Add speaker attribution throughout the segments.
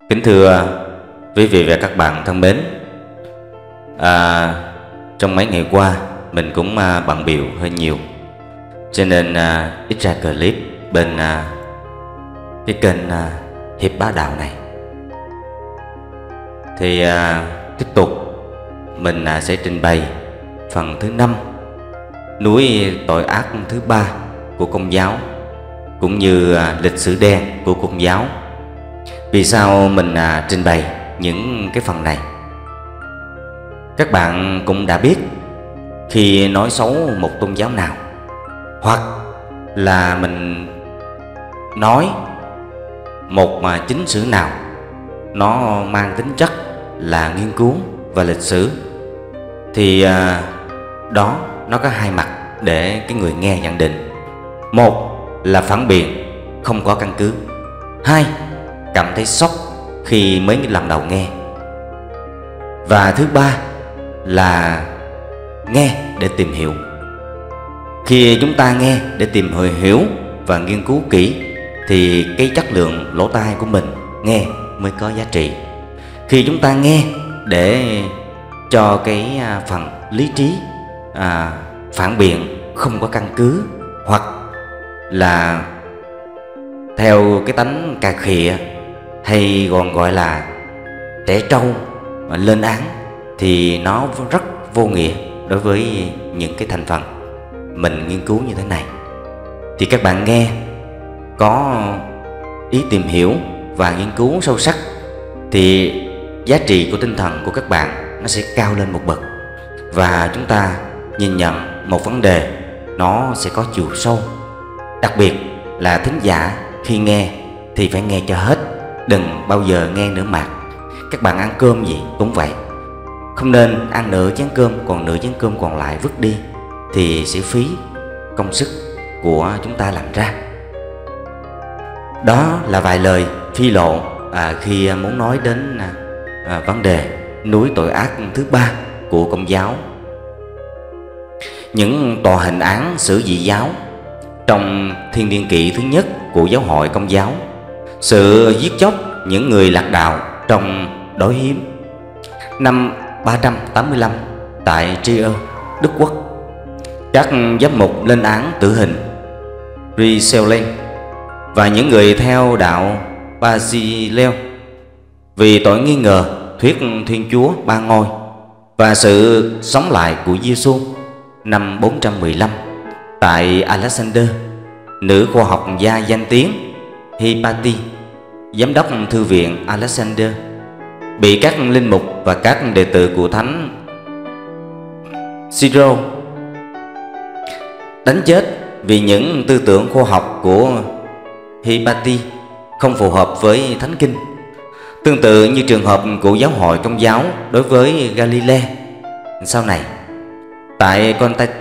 Speaker 1: Kính thưa quý vị và các bạn thân mến, trong mấy ngày qua mình cũng bận bịu hơi nhiều, cho nên ít ra clip bên cái kênh Hiệp Bá Đạo này. Thì tiếp tục mình sẽ trình bày phần thứ 5, núi tội ác thứ 3 của Công giáo, cũng như lịch sử đen của Công giáo. Vì sao mình trình bày những cái phần này? Các bạn cũng đã biết, khi nói xấu một tôn giáo nào, hoặc là mình nói một chính sử nào nó mang tính chất là nghiên cứu và lịch sử, thì đó nó có hai mặt để cái người nghe nhận định. Một là phản biện không có căn cứ, hai cảm thấy sốc khi mới lần đầu nghe, và thứ ba là nghe để tìm hiểu. Khi chúng ta nghe để tìm hiểu và nghiên cứu kỹ thì cái chất lượng lỗ tai của mình nghe mới có giá trị. Khi chúng ta nghe để cho cái phần lý trí phản biện không có căn cứ, hoặc là theo cái tánh cà khịa hay còn gọi là trẻ trâu mà lên án, thì nó rất vô nghĩa đối với những cái thành phần mình nghiên cứu như thế này. Thì các bạn nghe có ý tìm hiểu và nghiên cứu sâu sắc thì giá trị của tinh thần của các bạn nó sẽ cao lên một bậc, và chúng ta nhìn nhận một vấn đề nó sẽ có chiều sâu. Đặc biệt là thính giả khi nghe thì phải nghe cho hết, đừng bao giờ nghe nửa mạc. Các bạn ăn cơm gì cũng vậy, không nên ăn nửa chén cơm còn nửa chén cơm còn lại vứt đi, thì sẽ phí công sức của chúng ta làm ra. Đó là vài lời phi lộ khi muốn nói đến vấn đề núi tội ác thứ 3 của Công giáo. Những tòa hình án xử dị giáo trong Thiên niên kỷ thứ nhất của giáo hội Công giáo, sự giết chóc những người lạc đạo trong đối hiếm năm 385 tại Trier, Đức Quốc, các giám mục lên án tử hình Rieselin và những người theo đạo Basileo vì tội nghi ngờ thuyết Thiên Chúa Ba Ngôi và sự sống lại của Giêsu năm 415 tại Alexander. Nữ khoa học gia danh tiếng Hypatia, giám đốc thư viện Alexander, bị các linh mục và các đệ tử của thánh Cyril đánh chết vì những tư tưởng khoa học của Hypatia không phù hợp với Thánh Kinh. Tương tự như trường hợp của giáo hội Công giáo đối với Galilee sau này. Tại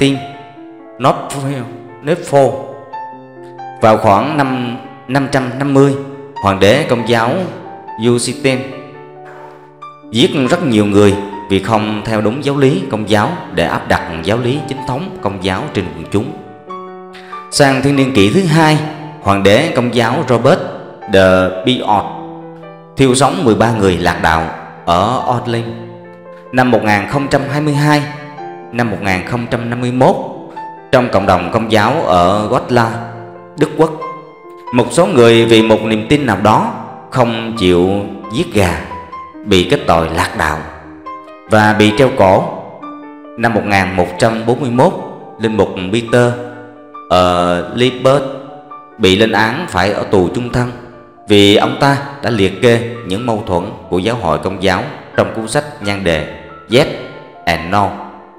Speaker 1: Constantinople vào khoảng năm 550, hoàng đế Công giáo Justin giết rất nhiều người vì không theo đúng giáo lý Công giáo để áp đặt giáo lý chính thống Công giáo trên quần chúng. Sang thiên niên kỷ thứ 2, hoàng đế Công giáo Robert the Piot thiêu sống 13 người lạc đạo ở Orleans năm 1022. Năm 1051, trong cộng đồng Công giáo ở Gotland, Đức Quốc, một số người vì một niềm tin nào đó không chịu giết gà bị kết tội lạc đạo và bị treo cổ. Năm 1141, linh mục Peter ở Lippert bị lên án phải ở tù chung thân vì ông ta đã liệt kê những mâu thuẫn của giáo hội Công giáo trong cuốn sách nhan đề Yes and No.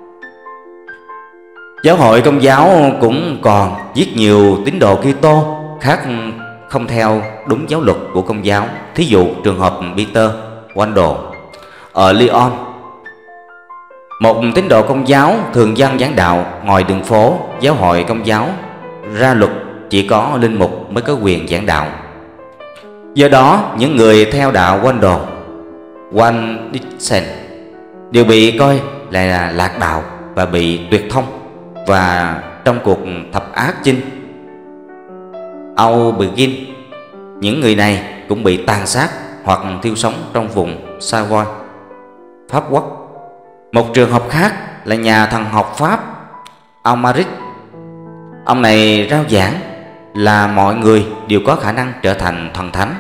Speaker 1: Giáo hội Công giáo cũng còn giết nhiều tín đồ Kitô khác không theo đúng giáo luật của Công giáo. Thí dụ trường hợp Peter Wandel ở Lyon, một tín đồ Công giáo thường dân giảng đạo ngoài đường phố. Giáo hội Công giáo ra luật chỉ có linh mục mới có quyền giảng đạo. Do đó những người theo đạo Wandel, Waldensen đều bị coi là lạc đạo và bị tuyệt thông. Và trong cuộc thập ác chinh Aubergine, những người này cũng bị tàn sát hoặc thiêu sống trong vùng Savoy, Pháp Quốc. Một trường hợp khác là nhà thần học Pháp Amalric. Ông này rao giảng là mọi người đều có khả năng trở thành thần thánh,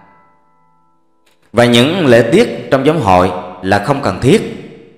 Speaker 1: và những lễ tiết trong giáo hội là không cần thiết.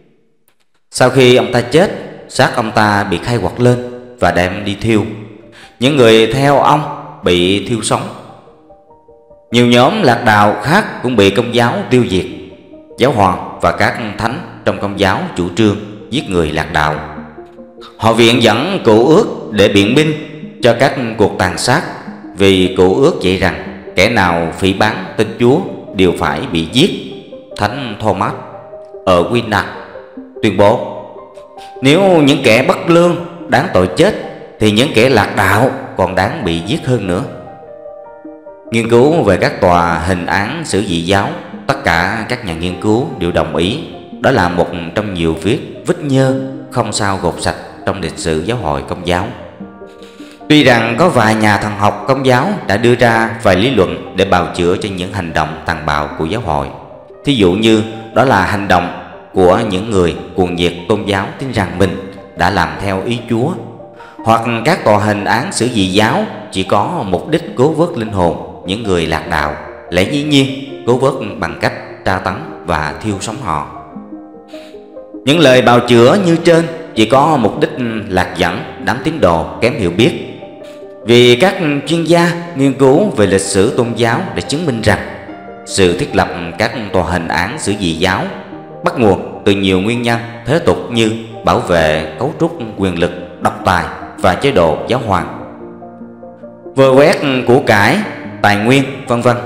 Speaker 1: Sau khi ông ta chết, xác ông ta bị khai quật lên và đem đi thiêu. Những người theo ông bị thiêu sống. Nhiều nhóm lạc đạo khác cũng bị Công giáo tiêu diệt. Giáo hoàng và các thánh trong Công giáo chủ trương giết người lạc đạo. Họ viện dẫn Cựu Ước để biện minh cho các cuộc tàn sát, vì Cựu Ước dạy rằng kẻ nào phỉ báng tên Chúa đều phải bị giết. Thánh Thomas ở Wina tuyên bố, nếu những kẻ bất lương đáng tội chết thì những kẻ lạc đạo còn đáng bị giết hơn nữa. Nghiên cứu về các tòa hình án xử dị giáo, tất cả các nhà nghiên cứu đều đồng ý đó là một trong nhiều vết nhơ không sao gột sạch trong lịch sử giáo hội Công giáo. Tuy rằng có vài nhà thần học Công giáo đã đưa ra vài lý luận để bào chữa cho những hành động tàn bạo của giáo hội. Thí dụ như đó là hành động của những người cuồng nhiệt tôn giáo tin rằng mình đã làm theo ý Chúa, hoặc các tòa hình án xử dị giáo chỉ có mục đích cứu vớt linh hồn những người lạc đạo, lẽ dĩ nhiên cứu vớt bằng cách tra tấn và thiêu sống họ. Những lời bào chữa như trên chỉ có mục đích lạc dẫn đám tín đồ kém hiểu biết, vì các chuyên gia nghiên cứu về lịch sử tôn giáo đã chứng minh rằng sự thiết lập các tòa hình án xử dị giáo bắt nguồn từ nhiều nguyên nhân thế tục như bảo vệ cấu trúc quyền lực, độc tài và chế độ giáo hoàng, vơ vét của cải, tài nguyên, vân vân.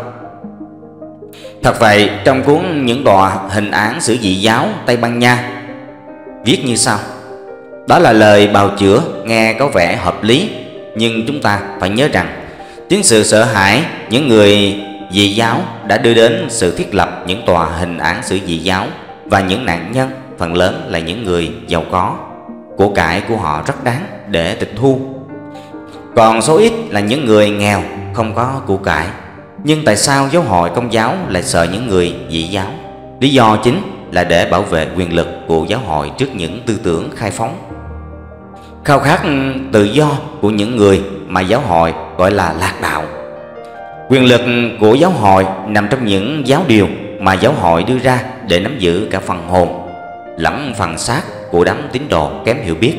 Speaker 1: Thật vậy, trong cuốn Những tòa hình án xử dị giáo Tây Ban Nha viết như sau: đó là lời bào chữa nghe có vẻ hợp lý, nhưng chúng ta phải nhớ rằng chính sự sợ hãi những người dị giáo đã đưa đến sự thiết lập những tòa hình án xử dị giáo, và những nạn nhân phần lớn là những người giàu có, của cải của họ rất đáng để tịch thu. Còn số ít là những người nghèo không có của cải. Nhưng tại sao giáo hội Công giáo lại sợ những người dị giáo? Lý do chính là để bảo vệ quyền lực của giáo hội trước những tư tưởng khai phóng, khao khát tự do của những người mà giáo hội gọi là lạc đạo. Quyền lực của giáo hội nằm trong những giáo điều mà giáo hội đưa ra để nắm giữ cả phần hồn lẫn phần xác của đám tín đồ kém hiểu biết.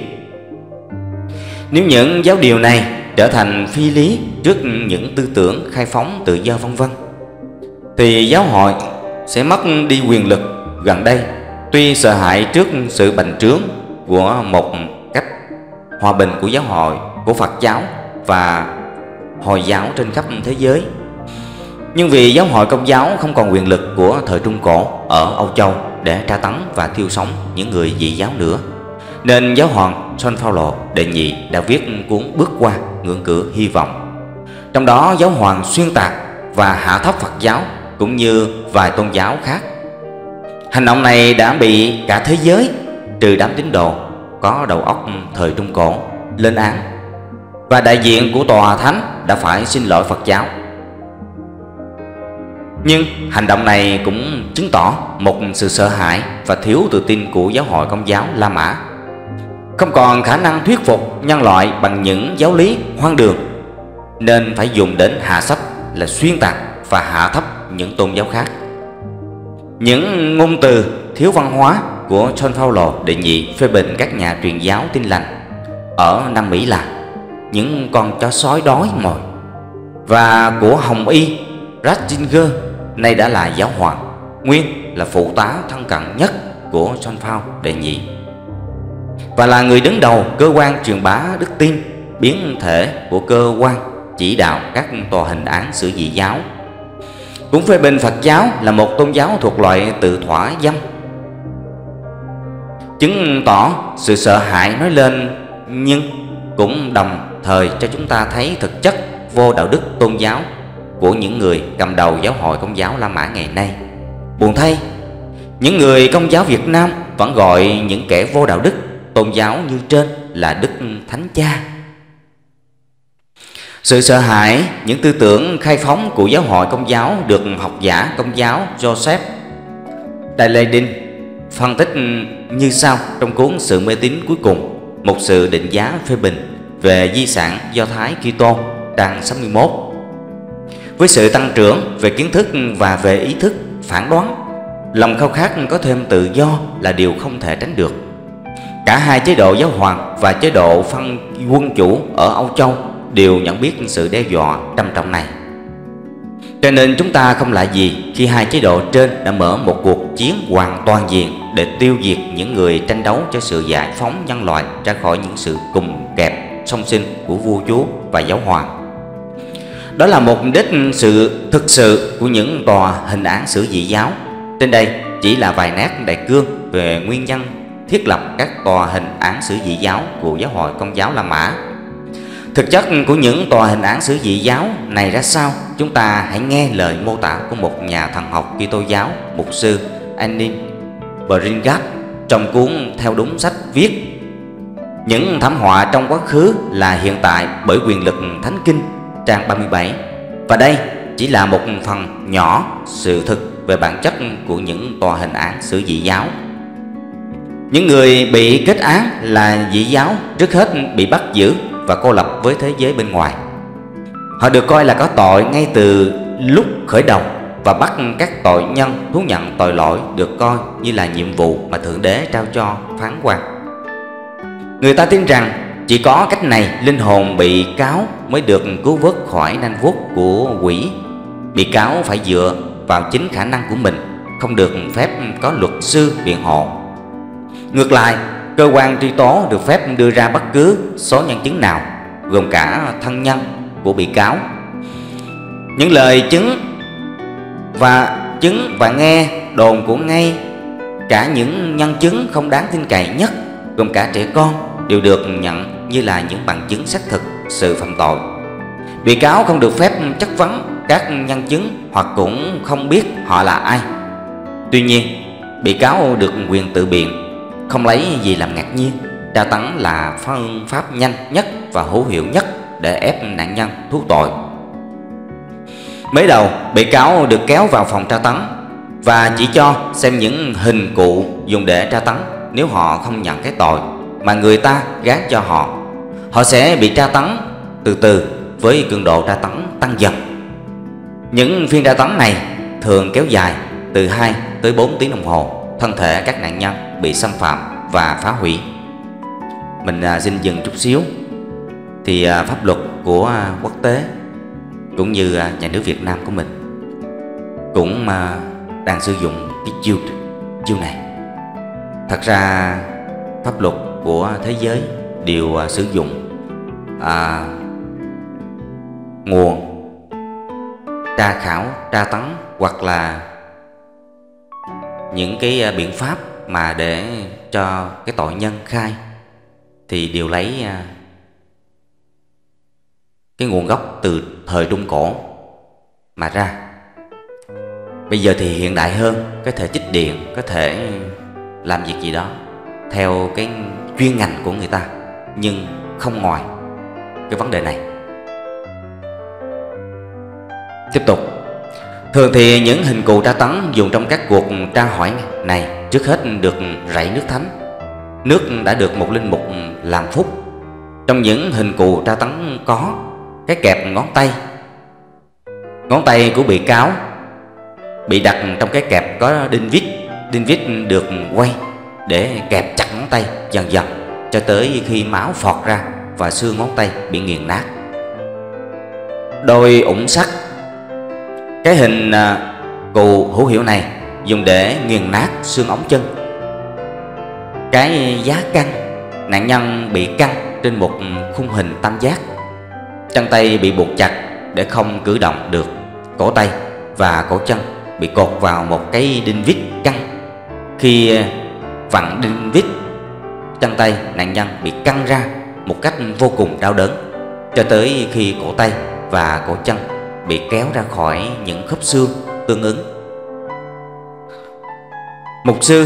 Speaker 1: Nếu những giáo điều này trở thành phi lý trước những tư tưởng khai phóng, tự do vân vân, thì giáo hội sẽ mất đi quyền lực. Gần đây, tuy sợ hãi trước sự bành trướng của một cách hòa bình của giáo hội, của Phật giáo và Hồi giáo trên khắp thế giới, nhưng vì giáo hội Công giáo không còn quyền lực của thời Trung Cổ ở Âu Châu để tra tấn và thiêu sống những người dị giáo nữa, nên giáo hoàng Gioan Phaolô đệ nhị đã viết cuốn Bước qua ngưỡng cửa hy vọng. Trong đó giáo hoàng xuyên tạc và hạ thấp Phật giáo cũng như vài tôn giáo khác. Hành động này đã bị cả thế giới trừ đám tín đồ có đầu óc thời Trung Cổ lên án, và đại diện của tòa thánh đã phải xin lỗi Phật giáo. Nhưng hành động này cũng chứng tỏ một sự sợ hãi và thiếu tự tin của giáo hội Công giáo La Mã, không còn khả năng thuyết phục nhân loại bằng những giáo lý hoang đường, nên phải dùng đến hạ sách là xuyên tạc và hạ thấp những tôn giáo khác. Những ngôn từ thiếu văn hóa của Gioan Phaolô đệ nhị phê bình các nhà truyền giáo Tin lành ở Nam Mỹ là những con chó sói đói mồi, và của Hồng Y Ratzinger, nay đã là giáo hoàng, nguyên là phụ tá thân cận nhất của Gioan Phaolô đệ nhị và là người đứng đầu cơ quan truyền bá đức tin, biến thể của cơ quan chỉ đạo các tòa hình án xử dị giáo. Cũng phê bình Phật giáo là một tôn giáo thuộc loại tự thỏa dâm, chứng tỏ sự sợ hãi nói lên, nhưng cũng đồng thời cho chúng ta thấy thực chất vô đạo đức tôn giáo của những người cầm đầu giáo hội Công giáo La Mã ngày nay. Buồn thay, những người Công giáo Việt Nam vẫn gọi những kẻ vô đạo đức tôn giáo như trên là Đức Thánh Cha. Sự sợ hãi, những tư tưởng khai phóng của giáo hội Công giáo được học giả Công giáo Joseph Daledin phân tích như sau trong cuốn Sự mê tín cuối cùng, một sự định giá phê bình về di sản Do Thái Kitô, trang 61. Với sự tăng trưởng về kiến thức và về ý thức phản đoán, lòng khao khát có thêm tự do là điều không thể tránh được. Cả hai chế độ giáo hoàng và chế độ phân quân chủ ở Âu Châu đều nhận biết sự đe dọa trầm trọng này. Cho nên chúng ta không lạ gì khi hai chế độ trên đã mở một cuộc chiến hoàn toàn diện để tiêu diệt những người tranh đấu cho sự giải phóng nhân loại ra khỏi những sự cùng kẹp song sinh của vua chúa và giáo hoàng. Đó là mục đích thực sự của những tòa hình án xử dị giáo. Trên đây chỉ là vài nét đại cương về nguyên nhân thiết lập các tòa hình án xử dị giáo của giáo hội Công giáo La Mã. Thực chất của những tòa hình án xử dị giáo này ra sao, chúng ta hãy nghe lời mô tả của một nhà thần học Kitô giáo, mục sư Annin Bringat trong cuốn Theo đúng sách viết: những thảm họa trong quá khứ là hiện tại bởi quyền lực thánh kinh, trang 37. Và đây chỉ là một phần nhỏ sự thực về bản chất của những tòa hình án xử dị giáo. Những người bị kết án là dị giáo trước hết bị bắt giữ và cô lập với thế giới bên ngoài. Họ được coi là có tội ngay từ lúc khởi đầu, và bắt các tội nhân thú nhận tội lỗi được coi như là nhiệm vụ mà Thượng Đế trao cho phán quan. Người ta tin rằng chỉ có cách này linh hồn bị cáo mới được cứu vớt khỏi nanh vuốt của quỷ. Bị cáo phải dựa vào chính khả năng của mình, không được phép có luật sư biện hộ. Ngược lại, cơ quan truy tố được phép đưa ra bất cứ số nhân chứng nào, gồm cả thân nhân của bị cáo. Những lời chứng và nghe đồn của ngay cả những nhân chứng không đáng tin cậy nhất, gồm cả trẻ con, đều được nhận như là những bằng chứng xác thực sự phạm tội. Bị cáo không được phép chất vấn các nhân chứng hoặc cũng không biết họ là ai. Tuy nhiên, bị cáo được quyền tự biện, không lấy gì làm ngạc nhiên. Tra tấn là phương pháp nhanh nhất và hữu hiệu nhất để ép nạn nhân thú tội. Mới đầu, bị cáo được kéo vào phòng tra tấn và chỉ cho xem những hình cụ dùng để tra tấn. Nếu họ không nhận cái tội mà người ta gán cho họ, họ sẽ bị tra tấn từ từ với cường độ tra tấn tăng dần. Những phiên tra tấn này thường kéo dài từ 2 tới 4 tiếng đồng hồ. Thân thể các nạn nhân bị xâm phạm và phá hủy. Mình xin dừng chút xíu. Thì pháp luật của quốc tế cũng như nhà nước Việt Nam của mình cũng đang sử dụng cái chiêu này. Thật ra pháp luật của thế giới đều sử dụng nguồn tra khảo, tra tấn hoặc là những cái biện pháp mà để cho cái tội nhân khai, thì đều lấy cái nguồn gốc từ thời Trung Cổ mà ra. Bây giờ thì hiện đại hơn, có thể chích điện, có thể làm việc gì đó theo cái chuyên ngành của người ta, nhưng không ngoài cái vấn đề này. Tiếp tục. Thường thì những hình cụ tra tấn dùng trong các cuộc tra hỏi này trước hết được rảy nước thánh. Nước đã được một linh mục làm phúc. Trong những hình cụ tra tấn có cái kẹp ngón tay. Ngón tay của bị cáo bị đặt trong cái kẹp có đinh vít. Đinh vít được quay để kẹp chặt ngón tay dần dần cho tới khi máu phọt ra và xương ngón tay bị nghiền nát. Đôi ủng sắt. Cái hình cụ hữu hiệu này dùng để nghiền nát xương ống chân. Cái giá căng, nạn nhân bị căng trên một khung hình tam giác. Chân tay bị buộc chặt để không cử động được. Cổ tay và cổ chân bị cột vào một cái đinh vít căng. Khi vặn đinh vít, chân tay nạn nhân bị căng ra một cách vô cùng đau đớn, cho tới khi cổ tay và cổ chân bị kéo ra khỏi những khớp xương tương ứng. Mục sư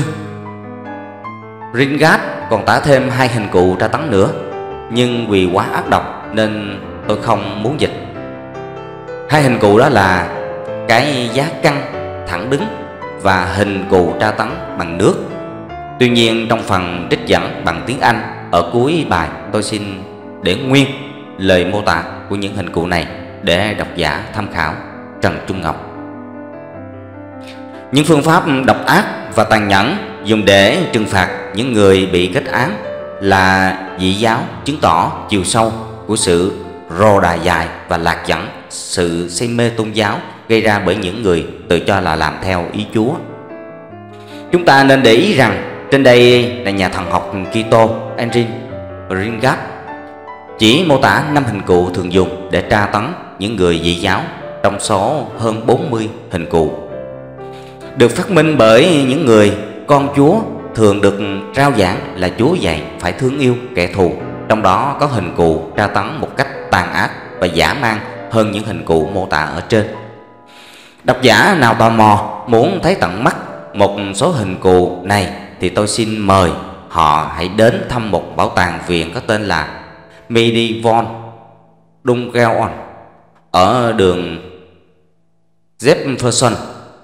Speaker 1: Ringat còn tả thêm 2 hình cụ tra tấn nữa, nhưng vì quá ác độc nên tôi không muốn dịch. Hai hình cụ đó là cái giá căng thẳng đứng và hình cụ tra tấn bằng nước. Tuy nhiên trong phần trích dẫn bằng tiếng Anh ở cuối bài, tôi xin để nguyên lời mô tả của những hình cụ này để độc giả tham khảo. Trần Trung Ngọc: những phương pháp độc ác và tàn nhẫn dùng để trừng phạt những người bị kết án là dị giáo, chứng tỏ chiều sâu của sự rồ đà dài và lạc dẫn sự say mê tôn giáo gây ra bởi những người tự cho là làm theo ý Chúa. Chúng ta nên để ý rằng trên đây là nhà thần học Kitô Henry Ringat chỉ mô tả 5 hình cụ thường dùng để tra tấn những người dị giáo trong số hơn 40 hình cụ được phát minh bởi những người con Chúa, thường được rao giảng là Chúa dạy phải thương yêu kẻ thù. Trong đó có hình cụ tra tấn một cách tàn ác và dã man hơn những hình cụ mô tả ở trên. Độc giả nào tò mò muốn thấy tận mắt một số hình cụ này thì tôi xin mời họ hãy đến thăm một bảo tàng viện có tên là Medieval Dungeon ở đường Jefferson,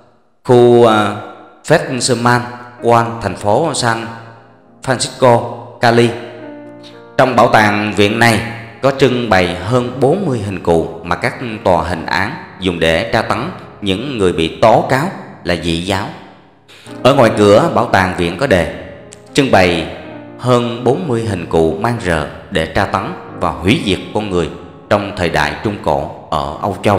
Speaker 1: khu Fetchman One, thành phố San Francisco, Cali. Trong bảo tàng viện này có trưng bày hơn 40 hình cụ mà các tòa hình án dùng để tra tấn những người bị tố cáo là dị giáo. Ở ngoài cửa bảo tàng viện có đề trưng bày hơn 40 hình cụ mang rợ để tra tấn và hủy diệt con người trong thời đại Trung Cổ ở Âu Châu.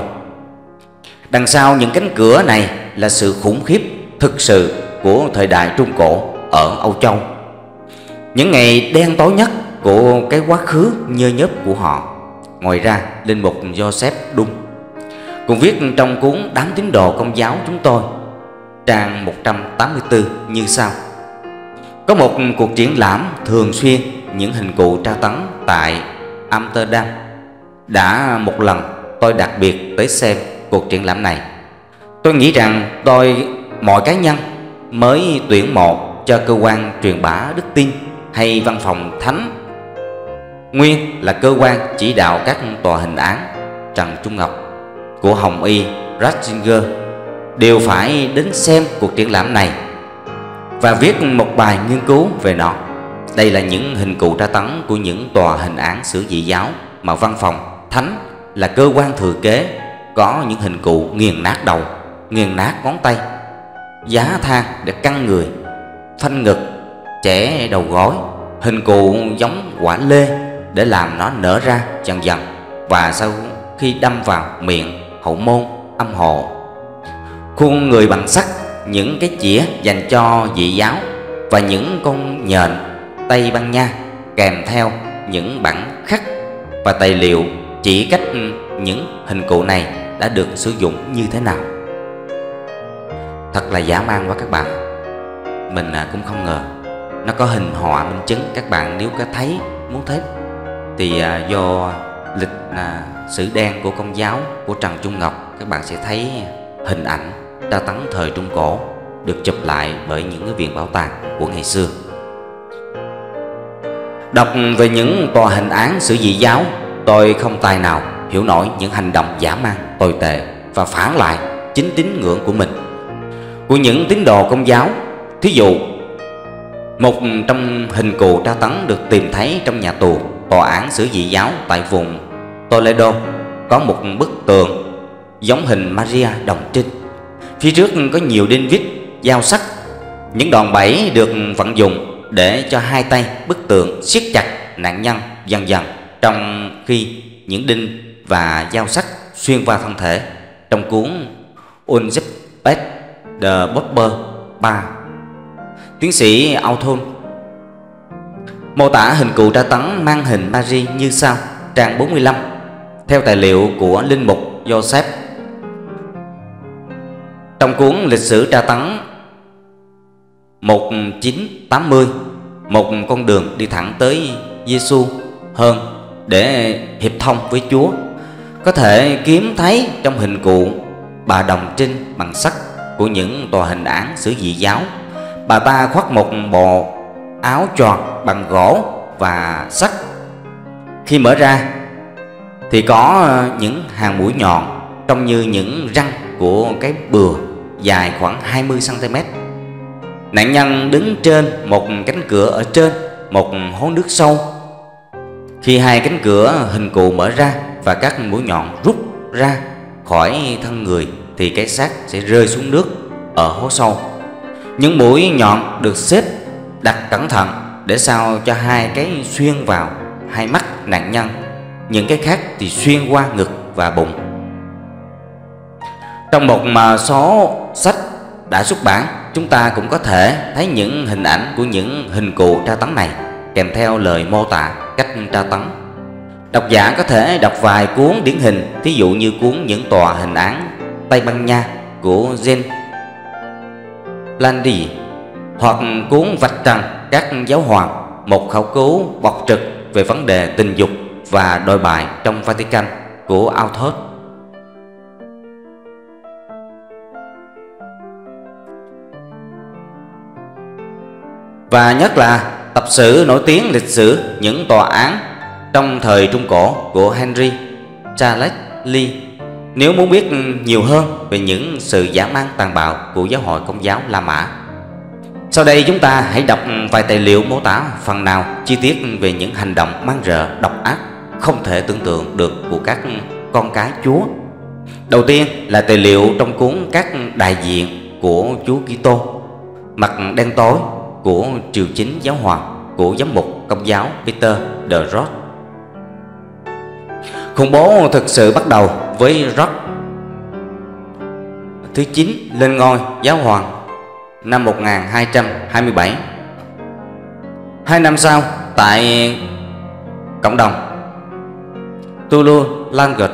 Speaker 1: Đằng sau những cánh cửa này là sự khủng khiếp thực sự của thời đại Trung Cổ ở Âu Châu, những ngày đen tối nhất của cái quá khứ nhơ nhớp của họ. Ngoài ra, linh mục Joseph Dung cũng viết trong cuốn Đám tín đồ Công giáo chúng tôi, trang 184 như sau: có một cuộc triển lãm thường xuyên những hình cụ tra tấn tại Amsterdam. Đã một lần tôi đặc biệt tới xem cuộc triển lãm này. Tôi nghĩ rằng mọi cá nhân mới tuyển mộ cho cơ quan truyền bá đức tin hay văn phòng thánh, nguyên là cơ quan chỉ đạo các tòa hình án Trần Trung Ngọc của Hồng Y Ratzinger, đều phải đến xem cuộc triển lãm này và viết một bài nghiên cứu về nó. Đây là những hình cụ tra tấn của những tòa hình án xử dị giáo mà văn phòng thánh là cơ quan thừa kế có những hình cụ nghiền nát đầu, nghiền nát ngón tay, giá thang để căng người, phanh ngực, chẻ đầu gối, hình cụ giống quả lê để làm nó nở ra dần dần, và sau khi đâm vào miệng, hậu môn, âm hộ, khuôn người bằng sắt, những cái chĩa dành cho dị giáo và những con nhện Tây Ban Nha, kèm theo những bản khắc và tài liệu chỉ cách những hình cụ này đã được sử dụng như thế nào. Thật là dã man quá các bạn. Mình cũng không ngờ nó có hình họa minh chứng. Các bạn nếu có thấy, muốn thấy thì do lịch sử đen của Công giáo của Trần Trung Ngọc, các bạn sẽ thấy hình ảnh tra tấn thời Trung Cổ được chụp lại bởi những cái viện bảo tàng của ngày xưa. Đọc về những tòa hình án xử dị giáo, tôi không tài nào hiểu nổi những hành động dã man, tồi tệ và phản lại chính tín ngưỡng của mình, của những tín đồ Công giáo. Thí dụ, một trong hình cụ tra tấn được tìm thấy trong nhà tù tòa án xử dị giáo tại vùng Toledo có một bức tường giống hình Maria đồng trinh. Phía trước có nhiều đinh vít, dao sắc. Những đòn bẩy được vận dụng để cho hai tay bức tường siết chặt nạn nhân dần dần, trong khi những đinh và dao sắc xuyên qua thân thể. Trong cuốn Unzipped the Bopper 3, tiến sĩ Authon mô tả hình cụ tra tấn mang hình Mary như sau, trang 45, theo tài liệu của linh mục Joseph. Trong cuốn Lịch sử tra tấn 1980, một con đường đi thẳng tới Giêsu hơn để hiệp thông với Chúa, có thể kiếm thấy trong hình cụ bà đồng trinh bằng sắt của những tòa hình án xử dị giáo. Bà ta khoác một bộ áo tròn bằng gỗ và sắt. Khi mở ra, thì có những hàng mũi nhọn trông như những răng của cái bừa dài khoảng 20 cm. Nạn nhân đứng trên một cánh cửa ở trên một hố nước sâu. Khi hai cánh cửa hình cụ mở ra và các mũi nhọn rút ra khỏi thân người thì cái xác sẽ rơi xuống nước ở hố sâu. Những mũi nhọn được xếp đặt cẩn thận để sao cho hai cái xuyên vào hai mắt nạn nhân, những cái khác thì xuyên qua ngực và bụng. Trong một số sách đã xuất bản, chúng ta cũng có thể thấy những hình ảnh của những hình cụ tra tấn này kèm theo lời mô tả cách tra tấn. Độc giả có thể đọc vài cuốn điển hình, thí dụ như cuốn Những tòa hình án Tây Ban Nha của Jean Landy, hoặc cuốn Vạch trần các giáo hoàng, một khảo cứu bộc trực về vấn đề tình dục và đồi bại trong Vatican của Althus. Và nhất là tập sử nổi tiếng lịch sử những tòa án trong thời Trung Cổ của Henry Charles Lee. Nếu muốn biết nhiều hơn về những sự dã man tàn bạo của giáo hội Công giáo La Mã, sau đây chúng ta hãy đọc vài tài liệu mô tả phần nào chi tiết về những hành động man rợ, độc ác, không thể tưởng tượng được của các con cái Chúa. Đầu tiên là tài liệu trong cuốn Các đại diện của Chúa Kitô, mặt đen tối của triều chính giáo hoàng của giám mục Công giáo Peter de Rod. Khủng bố thực sự bắt đầu với Rod thứ 9 lên ngôi giáo hoàng năm 1227. 2 năm sau, tại cộng đồng Toulouse-Languedoc,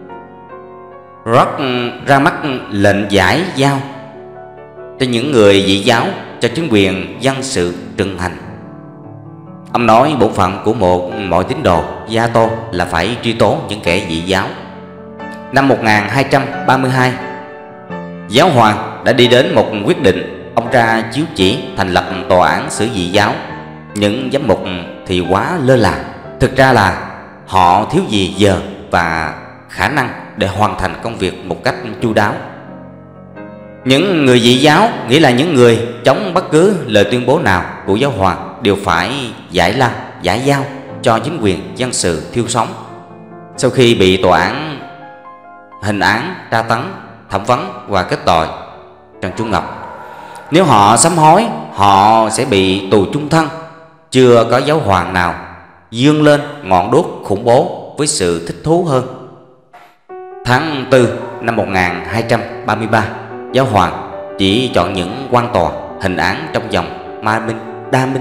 Speaker 1: Rod ra mắt lệnh giải giao cho những người dị giáo cho chính quyền dân sự trừng hành. Ông nói bổn phận của mọi tín đồ Gia Tô là phải truy tố những kẻ dị giáo. Năm 1232, giáo hoàng đã đi đến một quyết định. Ông ra chiếu chỉ thành lập tòa án xử dị giáo. Những giám mục thì quá lơ là. Thực ra là họ thiếu gì giờ và khả năng để hoàn thành công việc một cách chu đáo. Những người dị giáo, nghĩa là những người chống bất cứ lời tuyên bố nào của giáo hoàng, đều phải giải giao cho chính quyền dân sự thiêu sống. Sau khi bị tòa án hình án, tra tấn, thẩm vấn và kết tội Trần Trung Ngọc, nếu họ sám hối, họ sẽ bị tù chung thân. Chưa có giáo hoàng nào dương lên ngọn đuốc khủng bố với sự thích thú hơn. Tháng 4 năm 1233, giáo hoàng chỉ chọn những quan tòa hình án trong dòng đa minh,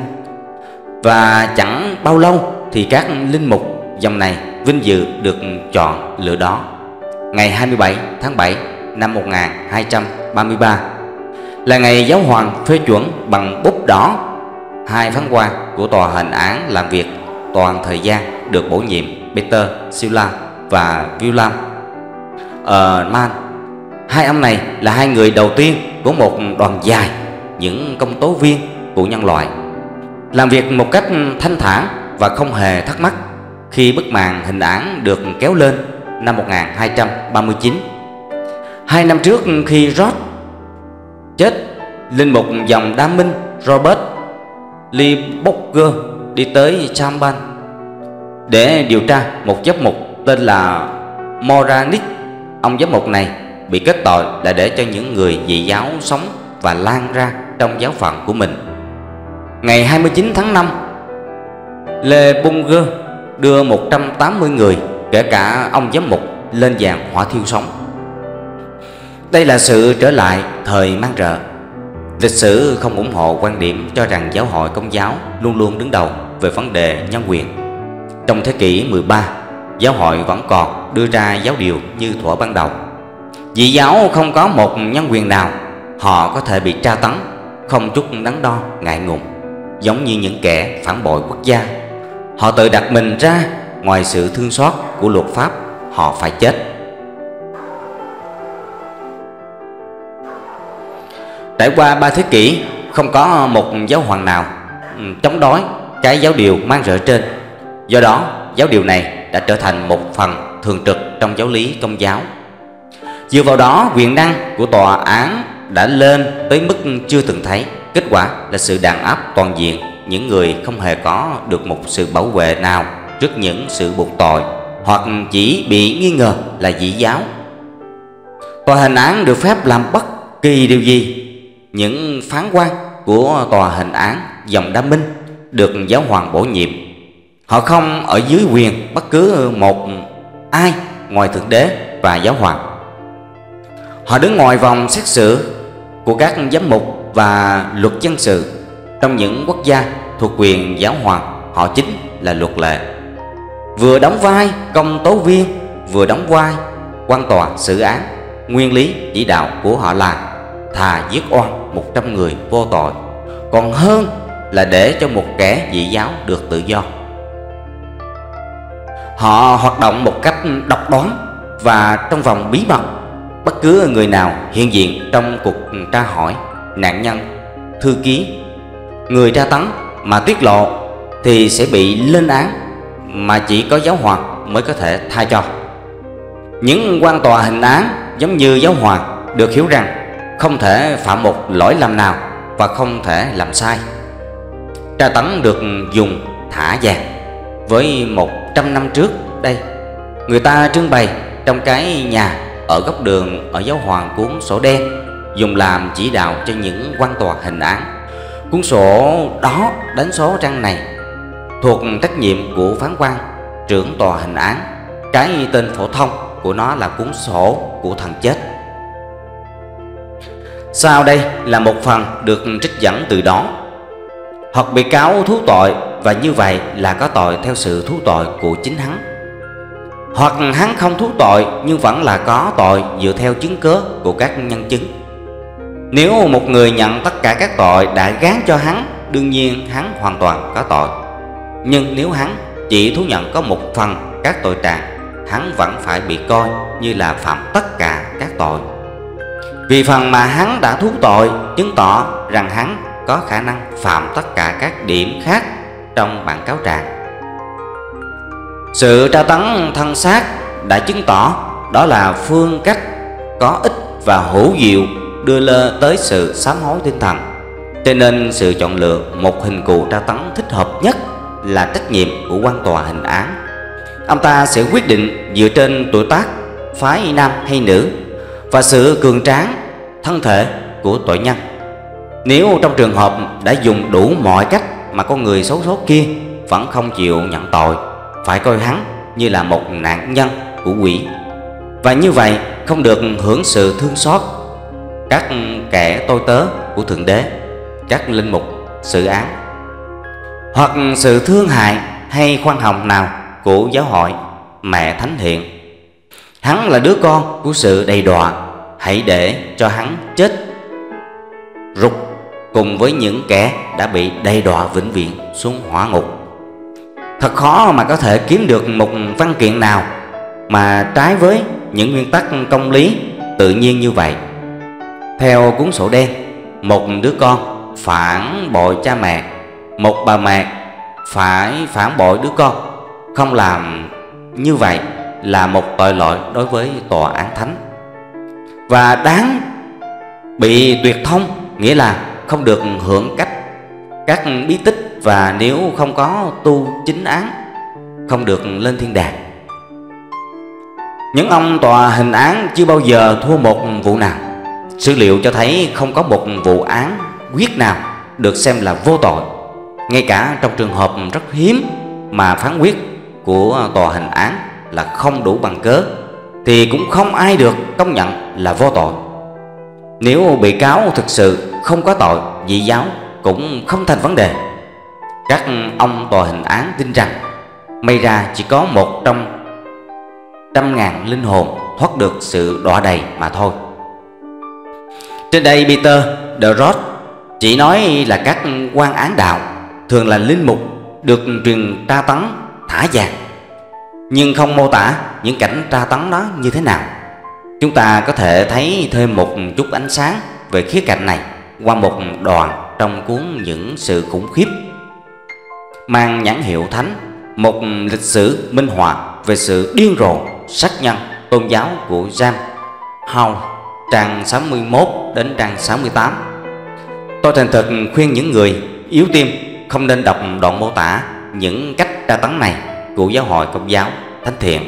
Speaker 1: và chẳng bao lâu thì các linh mục dòng này vinh dự được chọn lựa đó. Ngày 27 tháng 7 năm 1233 là ngày giáo hoàng phê chuẩn bằng bút đỏ. Hai phán quan của tòa hình án làm việc toàn thời gian được bổ nhiệm Peter Silla và William Mann. Hai ông này là hai người đầu tiên của một đoàn dài những công tố viên của nhân loại, làm việc một cách thanh thản và không hề thắc mắc. Khi bức màn hình án được kéo lên năm 1239, 2 năm trước khi Rod chết, linh mục dòng Đa Minh Robert Lee Boger đi tới Champagne để điều tra một giám mục tên là Moranis. Ông giám mục này bị kết tội là để cho những người dị giáo sống và lan ra trong giáo phận của mình. Ngày 29 tháng 5, Le Bonger đưa 180 người, kể cả ông giám mục, lên giàn hỏa thiêu sống. Đây là sự trở lại thời man rợ. Lịch sử không ủng hộ quan điểm cho rằng giáo hội Công giáo luôn luôn đứng đầu về vấn đề nhân quyền. Trong thế kỷ 13, giáo hội vẫn còn đưa ra giáo điều như thuở ban đầu. Dị giáo không có một nhân quyền nào, họ có thể bị tra tấn không chút đắn đo ngại ngùng, giống như những kẻ phản bội quốc gia. Họ tự đặt mình ra ngoài sự thương xót của luật pháp, họ phải chết. Trải qua 3 thế kỷ, không có một giáo hoàng nào chống đối cái giáo điều man rợ trên. Do đó, giáo điều này đã trở thành một phần thường trực trong giáo lý Công giáo. Dựa vào đó, quyền năng của tòa án đã lên tới mức chưa từng thấy. Kết quả là sự đàn áp toàn diện những người không hề có được một sự bảo vệ nào trước những sự buộc tội hoặc chỉ bị nghi ngờ là dị giáo. Tòa hình án được phép làm bất kỳ điều gì. Những phán quan của tòa hình án dòng Đa Minh được giáo hoàng bổ nhiệm. Họ không ở dưới quyền bất cứ một ai ngoài Thượng Đế và giáo hoàng. Họ đứng ngoài vòng xét xử của các giám mục và luật dân sự. Trong những quốc gia thuộc quyền giáo hoàng, họ chính là luật lệ, vừa đóng vai công tố viên, vừa đóng vai quan tòa xử án. Nguyên lý chỉ đạo của họ là thà giết oan 100 người vô tội, còn hơn là để cho một kẻ dị giáo được tự do. Họ hoạt động một cách độc đoán và trong vòng bí mật. Bất cứ người nào hiện diện trong cuộc tra hỏi, nạn nhân, thư ký, người tra tấn mà tiết lộ thì sẽ bị lên án, mà chỉ có giáo hoàng mới có thể tha cho. Những quan tòa hình án giống như giáo hoàng được hiểu rằng không thể phạm một lỗi lầm nào và không thể làm sai. Tra tấn được dùng thả vàng. Với 100 năm trước đây, người ta trưng bày trong cái nhà ở góc đường ở giáo hoàng cuốn sổ đen dùng làm chỉ đạo cho những quan tòa hình án. Cuốn sổ đó đánh số trang này thuộc trách nhiệm của phán quan trưởng tòa hình án. Cái tên phổ thông của nó là cuốn sổ của thần chết. Sau đây là một phần được trích dẫn từ đó. Hoặc bị cáo thú tội, và như vậy là có tội theo sự thú tội của chính hắn. Hoặc hắn không thú tội nhưng vẫn là có tội dựa theo chứng cớ của các nhân chứng. Nếu một người nhận tất cả các tội đã gán cho hắn, đương nhiên hắn hoàn toàn có tội. Nhưng nếu hắn chỉ thú nhận có một phần các tội trạng, hắn vẫn phải bị coi như là phạm tất cả các tội. Vì phần mà hắn đã thú tội chứng tỏ rằng hắn có khả năng phạm tất cả các điểm khác trong bản cáo trạng. Sự tra tấn thân xác đã chứng tỏ đó là phương cách có ích và hữu diệu đưa lên tới sự sám hối tinh thần. Cho nên sự chọn lựa một hình cụ tra tấn thích hợp nhất là trách nhiệm của quan tòa hình án. Ông ta sẽ quyết định dựa trên tuổi tác, phái nam hay nữ và sự cường tráng thân thể của tội nhân. Nếu trong trường hợp đã dùng đủ mọi cách mà con người xấu số kia vẫn không chịu nhận tội, phải coi hắn như là một nạn nhân của quỷ, và như vậy không được hưởng sự thương xót các kẻ tôi tớ của Thượng Đế, các linh mục xử án, hoặc sự thương hại hay khoan hồng nào của giáo hội Mẹ Thánh Thiện. Hắn là đứa con của sự đầy đọa, hãy để cho hắn chết rục cùng với những kẻ đã bị đầy đọa vĩnh viễn xuống hỏa ngục. Thật khó mà có thể kiếm được một văn kiện nào mà trái với những nguyên tắc công lý tự nhiên như vậy. Theo cuốn sổ đen, một đứa con phản bội cha mẹ, một bà mẹ phải phản bội đứa con. Không làm như vậy là một tội lỗi đối với tòa án thánh và đáng bị tuyệt thông, nghĩa là không được hưởng các bí tích, và nếu không có tu chính án không được lên thiên đàng. Những ông tòa hình án chưa bao giờ thua một vụ nào. Sử liệu cho thấy không có một vụ án quyết nào được xem là vô tội. Ngay cả trong trường hợp rất hiếm mà phán quyết của tòa hình án là không đủ bằng cớ thì cũng không ai được công nhận là vô tội. Nếu bị cáo thực sự không có tội dị giáo cũng không thành vấn đề. Các ông tòa hình án tin rằng may ra chỉ có một trong 100.000 linh hồn thoát được sự đọa đầy mà thôi. Trên đây Peter de Rod chỉ nói là các quan án đạo, thường là linh mục, được truyền tra tấn thả vàng, nhưng không mô tả những cảnh tra tấn đó như thế nào. Chúng ta có thể thấy thêm một chút ánh sáng về khía cạnh này qua một đoạn trong cuốn Những sự khủng khiếp mang nhãn hiệu thánh, một lịch sử minh họa về sự điên rồ Sát nhân tôn giáo của Jan Hall, trang 61 đến trang 68. Tôi thành thực khuyên những người yếu tim không nên đọc đoạn mô tả những cách tra tấn này của giáo hội Công giáo Thánh Thiện.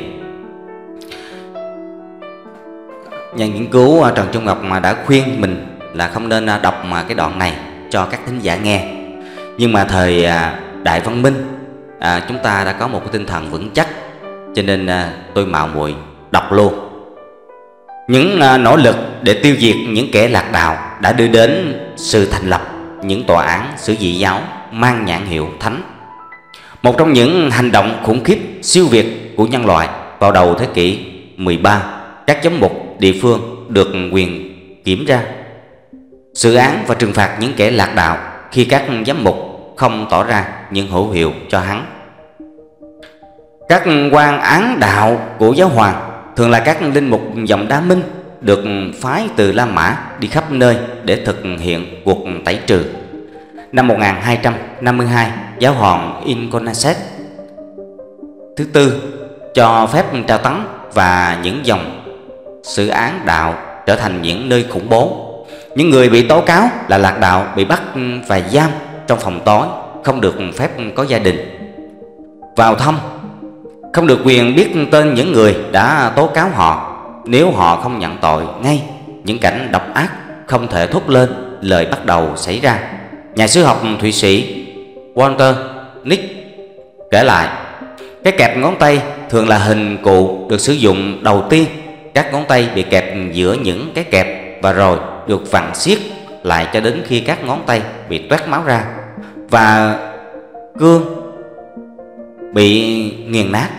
Speaker 1: Nhà nghiên cứu Trần Trung Ngọc đã khuyên mình là không nên đọc cái đoạn này cho các thính giả nghe. Nhưng mà thời Đại Văn Minh chúng ta đã có một cái tinh thần vững chắc, cho nên tôi mạo muội đọc luôn. Những nỗ lực để tiêu diệt những kẻ lạc đạo đã đưa đến sự thành lập những tòa án xử dị giáo mang nhãn hiệu thánh. Một trong những hành động khủng khiếp siêu việt của nhân loại vào đầu thế kỷ 13, các giám mục địa phương được quyền kiểm tra, xử án và trừng phạt những kẻ lạc đạo khi các giám mục không tỏ ra những hữu hiệu cho hắn. Các quan án đạo của giáo hoàng thường là các linh mục dòng Đa Minh được phái từ La Mã đi khắp nơi để thực hiện cuộc tẩy trừ. Năm 1252, giáo hoàng Inconacet thứ tư cho phép tra tấn và những dòng xử án đạo trở thành những nơi khủng bố. Những người bị tố cáo là lạc đạo bị bắt và giam trong phòng tối, không được phép có gia đình vào thăm, không được quyền biết tên những người đã tố cáo họ. Nếu họ không nhận tội ngay, những cảnh độc ác không thể thốt lên lời bắt đầu xảy ra. Nhà sử học Thụy Sĩ Walter Nick kể lại, cái kẹp ngón tay thường là hình cụ được sử dụng đầu tiên. Các ngón tay bị kẹp giữa những cái kẹp và rồi được vặn siết lại cho đến khi các ngón tay bị toát máu ra và cương bị nghiền nát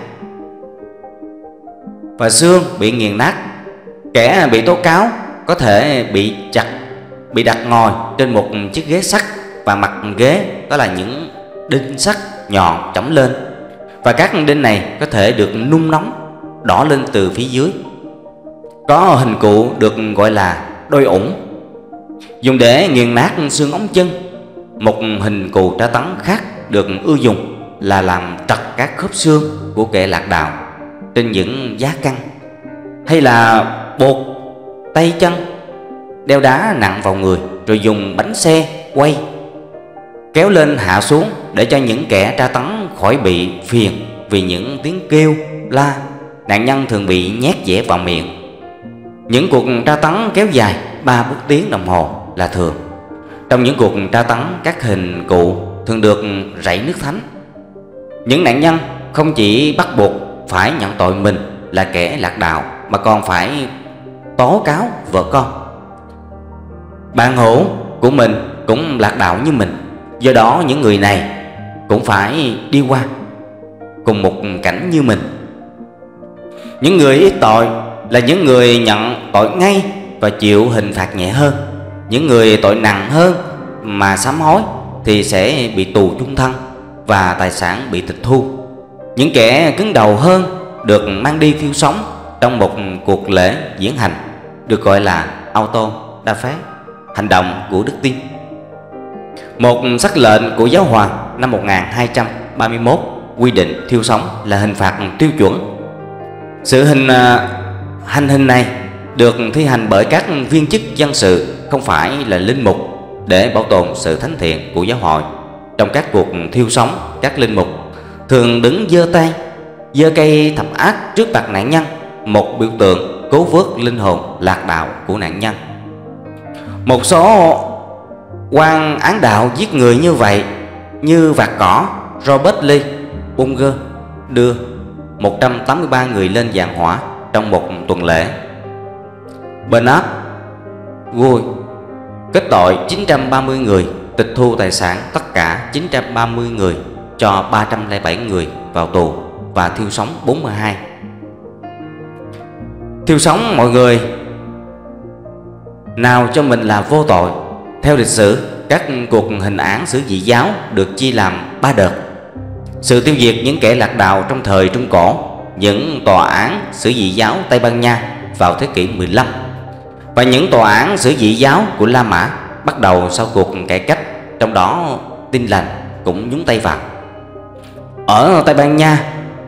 Speaker 1: và xương bị nghiền nát. Kẻ bị tố cáo có thể bị đặt ngồi trên một chiếc ghế sắt và mặt ghế đó là những đinh sắt nhọn chỏng lên, và các đinh này có thể được nung nóng đỏ lên từ phía dưới. Có hình cụ được gọi là đôi ủng, dùng để nghiền nát xương ống chân. Một hình cụ tra tấn khác được ưa dùng là làm trật các khớp xương của kẻ lạc đạo trên những giá căn, hay là buộc tay chân đeo đá nặng vào người rồi dùng bánh xe quay kéo lên hạ xuống để cho những kẻ tra tấn khỏi bị phiền vì những tiếng kêu la. Nạn nhân thường bị nhét dẻ vào miệng. Những cuộc tra tấn kéo dài 3-4 tiếng đồng hồ là thường. Trong những cuộc tra tấn, các hình cụ thường được rảy nước thánh. Những nạn nhân không chỉ bắt buộc phải nhận tội mình là kẻ lạc đạo, mà còn phải tố cáo vợ con, bạn hữu của mình cũng lạc đạo như mình. Do đó những người này cũng phải đi qua cùng một cảnh như mình. Những người ít tội là những người nhận tội ngay và chịu hình phạt nhẹ hơn. Những người tội nặng hơn mà sám hối thì sẽ bị tù chung thân và tài sản bị tịch thu. Những kẻ cứng đầu hơn được mang đi thiêu sống trong một cuộc lễ diễn hành, được gọi là auto da fé, hành động của đức tin. Một sắc lệnh của giáo hoàng năm 1231 quy định thiêu sống là hình phạt tiêu chuẩn. Sự hành hình này được thi hành bởi các viên chức dân sự, không phải là linh mục, để bảo tồn sự thánh thiện của giáo hội. Trong các cuộc thiêu sống, các linh mục thường đứng giơ tay, giơ cây thập ác trước mặt nạn nhân, một biểu tượng cứu vớt linh hồn lạc đạo của nạn nhân. Một số quan án đạo giết người như vậy, như vạt cỏ Robert Lee Unger đưa 183 người lên giàn hỏa trong một tuần lễ. Bernard Guy kết tội 930 người, tịch thu tài sản tất cả 930 người, cho 307 người vào tù và thiêu sống 42. Thiêu sống mọi người nào cho mình là vô tội. Theo lịch sử, các cuộc hình án xử dị giáo được chia làm 3 đợt. Sự tiêu diệt những kẻ lạc đạo trong thời Trung Cổ, những tòa án xử dị giáo Tây Ban Nha vào thế kỷ 15, và những tòa án xử dị giáo của La Mã bắt đầu sau cuộc cải cách, trong đó Tin Lành cũng nhúng tay vào. Ở Tây Ban Nha,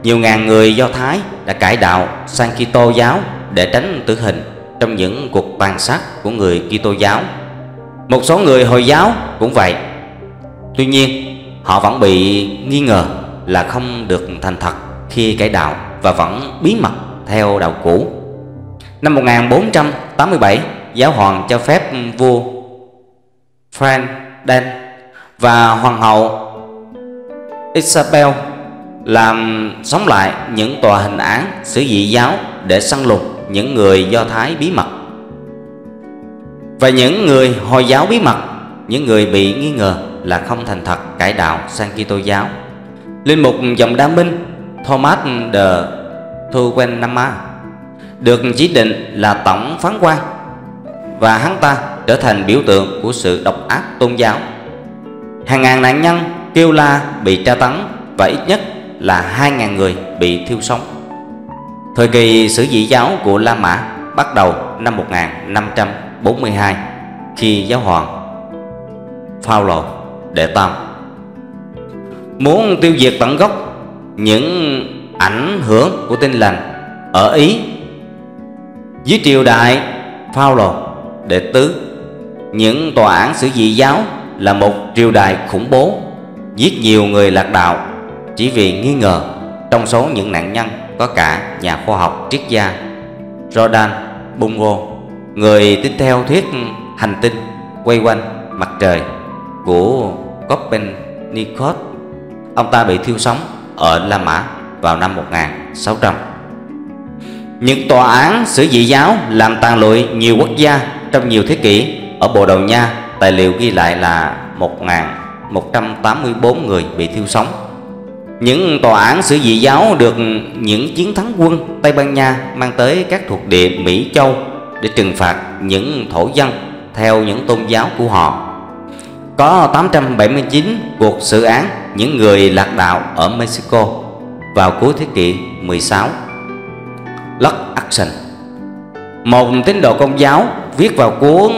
Speaker 1: nhiều ngàn người Do Thái đã cải đạo sang Kitô giáo để tránh tử hình trong những cuộc tàn sát của người Kitô giáo. Một số người Hồi giáo cũng vậy. Tuy nhiên, họ vẫn bị nghi ngờ là không được thành thật khi cải đạo và vẫn bí mật theo đạo cũ. Năm 1487, giáo hoàng cho phép vua Ferdinand và hoàng hậu Isabel làm sống lại những tòa hình án xử dị giáo để săn lùng những người Do Thái bí mật. Và những người Hồi giáo bí mật, những người bị nghi ngờ là không thành thật cải đạo sang Kitô giáo. Linh mục dòng Đa Minh Thomas de Thuenama được chỉ định là tổng phán quan, và hắn ta trở thành biểu tượng của sự độc ác tôn giáo. Hàng ngàn nạn nhân kêu la bị tra tấn và ít nhất là 2.000 người bị thiêu sống. Thời kỳ xử dị giáo của La Mã bắt đầu năm 1542 khi giáo hoàng Phaolô Đệ Tam muốn tiêu diệt tận gốc những ảnh hưởng của Tin Lành ở Ý. Dưới triều đại Phaolô Đệ Tứ, những tòa án xử dị giáo là một triều đại khủng bố, giết nhiều người lạc đạo chỉ vì nghi ngờ. Trong số những nạn nhân có cả nhà khoa học triết gia Jordan Bungo, người tin theo thuyết hành tinh quay quanh mặt trời của Copernicus. Ông ta bị thiêu sống ở La Mã vào năm 1600. Những tòa án xử dị giáo làm tàn lụi nhiều quốc gia trong nhiều thế kỷ. Ở Bồ Đào Nha, tài liệu ghi lại là 1.184 người bị thiêu sống. Những tòa án xử dị giáo được những chiến thắng quân Tây Ban Nha mang tới các thuộc địa Mỹ Châu để trừng phạt những thổ dân theo những tôn giáo của họ. Có 879 cuộc xử án những người lạc đạo ở Mexico vào cuối thế kỷ 16. Lux Action, một tín đồ Công giáo, viết vào cuối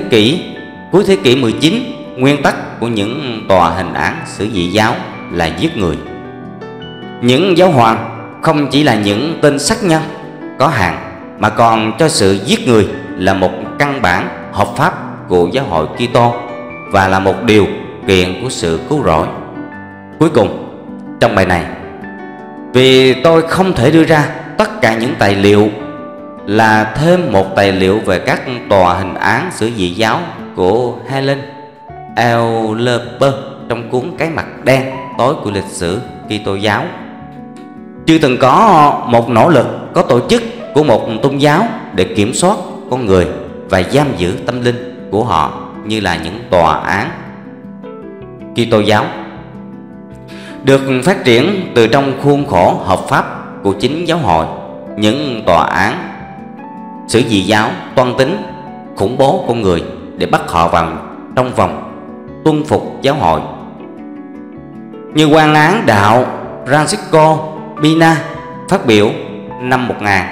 Speaker 1: thế kỷ 19 nguyên tắc của những tòa hình án xử dị giáo là giết người. Những giáo hoàng không chỉ là những tên sát nhân có hạn, mà còn cho sự giết người là một căn bản hợp pháp của giáo hội Kitô và là một điều kiện của sự cứu rỗi. Cuối cùng, trong bài này, vì tôi không thể đưa ra tất cả những tài liệu, là thêm một tài liệu về các tòa hình án xử dị giáo của Helen Ellerber trong cuốn Cái mặt đen tối của lịch sử Kitô giáo. Chưa từng có một nỗ lực có tổ chức của một tôn giáo để kiểm soát con người và giam giữ tâm linh của họ như là những tòa án Kitô giáo, được phát triển từ trong khuôn khổ hợp pháp của chính giáo hội. Những tòa án xử dị giáo toan tính khủng bố con người để bắt họ vào trong vòng tuân phục giáo hội, như quan án đạo Francisco Pina phát biểu năm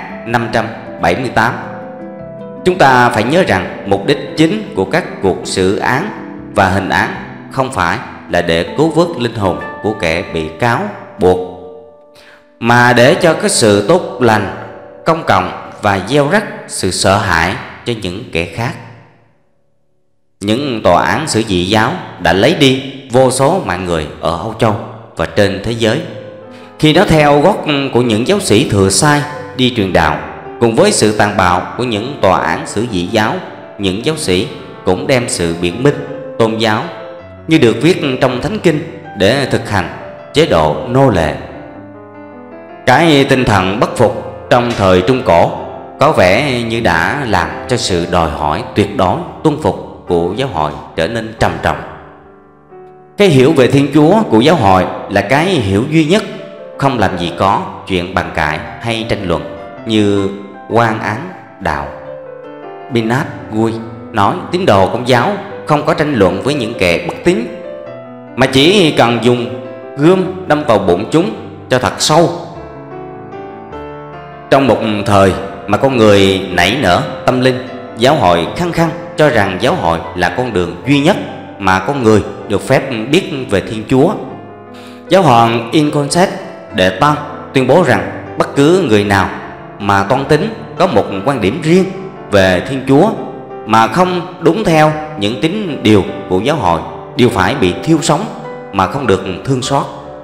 Speaker 1: 1578. Chúng ta phải nhớ rằng mục đích chính của các cuộc xử án và hình án không phải là để cứu vớt linh hồn của kẻ bị cáo buộc, mà để cho cái sự tốt lành công cộng và gieo rắc sự sợ hãi cho những kẻ khác. Những tòa án xử dị giáo đã lấy đi vô số mạng người ở Âu Châu và trên thế giới, khi nó theo gót của những giáo sĩ thừa sai đi truyền đạo. Cùng với sự tàn bạo của những tòa án xử dị giáo, những giáo sĩ cũng đem sự biện minh tôn giáo như được viết trong Thánh Kinh để thực hành chế độ nô lệ. Cái tinh thần bất phục trong thời Trung Cổ có vẻ như đã làm cho sự đòi hỏi tuyệt đối tuân phục của giáo hội trở nên trầm trọng. Cái hiểu về Thiên Chúa của giáo hội là cái hiểu duy nhất, không làm gì có chuyện bàn cãi hay tranh luận như quan án đạo. Binat Gui nói tín đồ Công giáo không có tranh luận với những kẻ bất tín, mà chỉ cần dùng gươm đâm vào bụng chúng cho thật sâu. Trong một thời mà con người nảy nở tâm linh, giáo hội khăng khăng cho rằng giáo hội là con đường duy nhất mà con người được phép biết về Thiên Chúa. Giáo hoàng Inconset Đệ Tam tuyên bố rằng bất cứ người nào mà toan tính có một quan điểm riêng về Thiên Chúa mà không đúng theo những tín điều của giáo hội đều phải bị thiêu sống mà không được thương xót.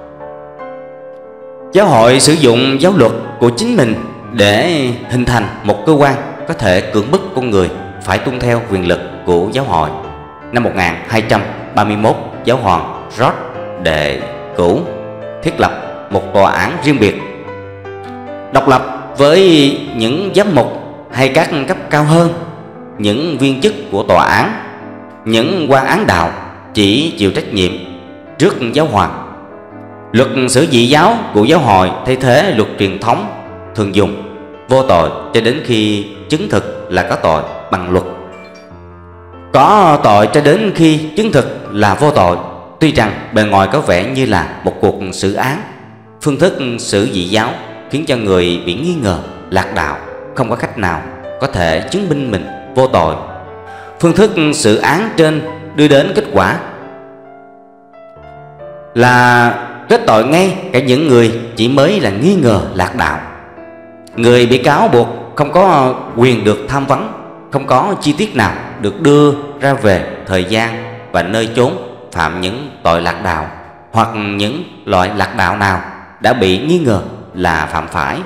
Speaker 1: Giáo hội sử dụng giáo luật của chính mình để hình thành một cơ quan có thể cưỡng bức con người phải tuân theo quyền lực của giáo hội. Năm 1231, giáo hoàng George đệ Cửu thiết lập một tòa án riêng biệt, độc lập với những giám mục hay các cấp cao hơn. Những viên chức của tòa án, những quan án đạo chỉ chịu trách nhiệm trước giáo hoàng. Luật xử dị giáo của giáo hội thay thế luật truyền thống thường dùng vô tội cho đến khi chứng thực là có tội bằng luật, có tội cho đến khi chứng thực là vô tội. Tuy rằng bề ngoài có vẻ như là một cuộc xử án, phương thức xử dị giáo khiến cho người bị nghi ngờ lạc đạo không có cách nào có thể chứng minh mình vô tội. Phương thức xử án trên đưa đến kết quả là kết tội ngay cả những người chỉ mới là nghi ngờ lạc đạo. Người bị cáo buộc không có quyền được tham vấn, không có chi tiết nào được đưa ra về thời gian và nơi chốn phạm những tội lạc đạo hoặc những loại lạc đạo nào đã bị nghi ngờ là phạm phải.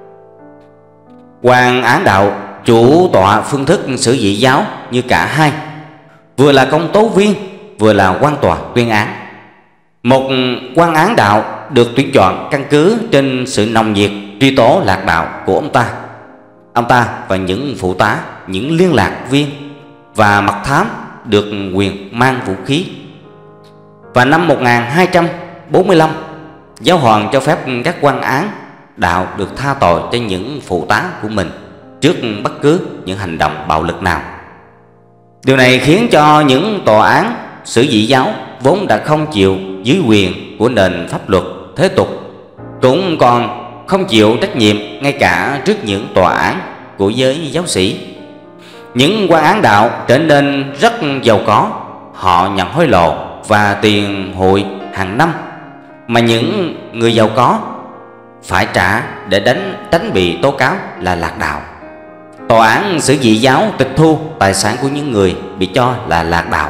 Speaker 1: Quan án đạo chủ tọa phương thức xử dị giáo như cả hai, vừa là công tố viên vừa là quan tòa tuyên án. Một quan án đạo được tuyển chọn căn cứ trên sự nồng nhiệt truy tố lạc đạo của ông ta. Ông ta và những phụ tá, những liên lạc viên và mật thám được quyền mang vũ khí. Và năm 1245, giáo hoàng cho phép các quan án đạo được tha tội cho những phụ tá của mình trước bất cứ những hành động bạo lực nào. Điều này khiến cho những tòa án xử dị giáo vốn đã không chịu dưới quyền của nền pháp luật thế tục, cũng còn không chịu trách nhiệm ngay cả trước những tòa án của giới giáo sĩ. Những quan án đạo trở nên rất giàu có. Họ nhận hối lộ và tiền hụi hàng năm mà những người giàu có phải trả để tránh bị tố cáo là lạc đạo. Tòa án xử dị giáo tịch thu tài sản của những người bị cho là lạc đạo.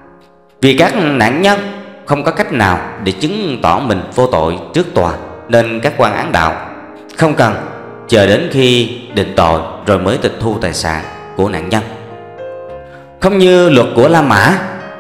Speaker 1: Vì các nạn nhân không có cách nào để chứng tỏ mình vô tội trước tòa, nên các quan án đạo không cần chờ đến khi định tội rồi mới tịch thu tài sản của nạn nhân. Không như luật của La Mã,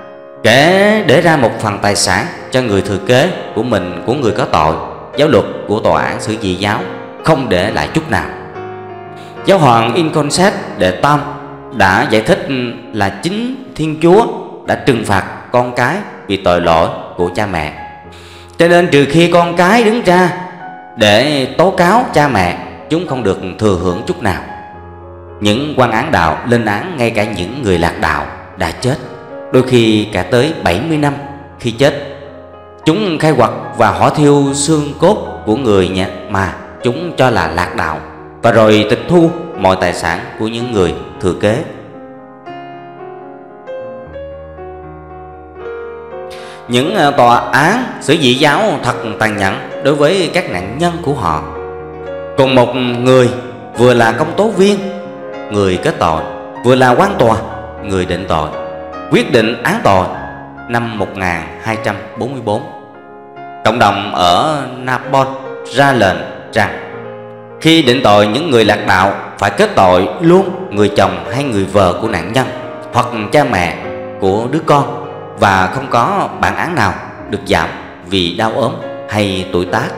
Speaker 1: kể để ra một phần tài sản cho người thừa kế của mình của người có tội, giáo luật của tòa án xử dị giáo không để lại chút nào. Giáo hoàng Inconset đệ Tam đã giải thích là chính Thiên Chúa đã trừng phạt con cái vì tội lỗi của cha mẹ, cho nên trừ khi con cái đứng ra để tố cáo cha mẹ, chúng không được thừa hưởng chút nào. Những quan án đạo lên án ngay cả những người lạc đạo đã chết, đôi khi cả tới 70 năm khi chết. Chúng khai quật và hỏa thiêu xương cốt của người nhà mà chúng cho là lạc đạo, và rồi tịch thu mọi tài sản của những người thừa kế. Những tòa án xử dị giáo thật tàn nhẫn đối với các nạn nhân của họ. Cùng một người vừa là công tố viên, người kết tội, vừa là quan tòa, người định tội, quyết định án tội. Năm 1244, cộng đồng ở Naples ra lệnh rằng khi định tội những người lạc đạo phải kết tội luôn người chồng hay người vợ của nạn nhân hoặc cha mẹ của đứa con, và không có bản án nào được giảm vì đau ốm hay tuổi tác.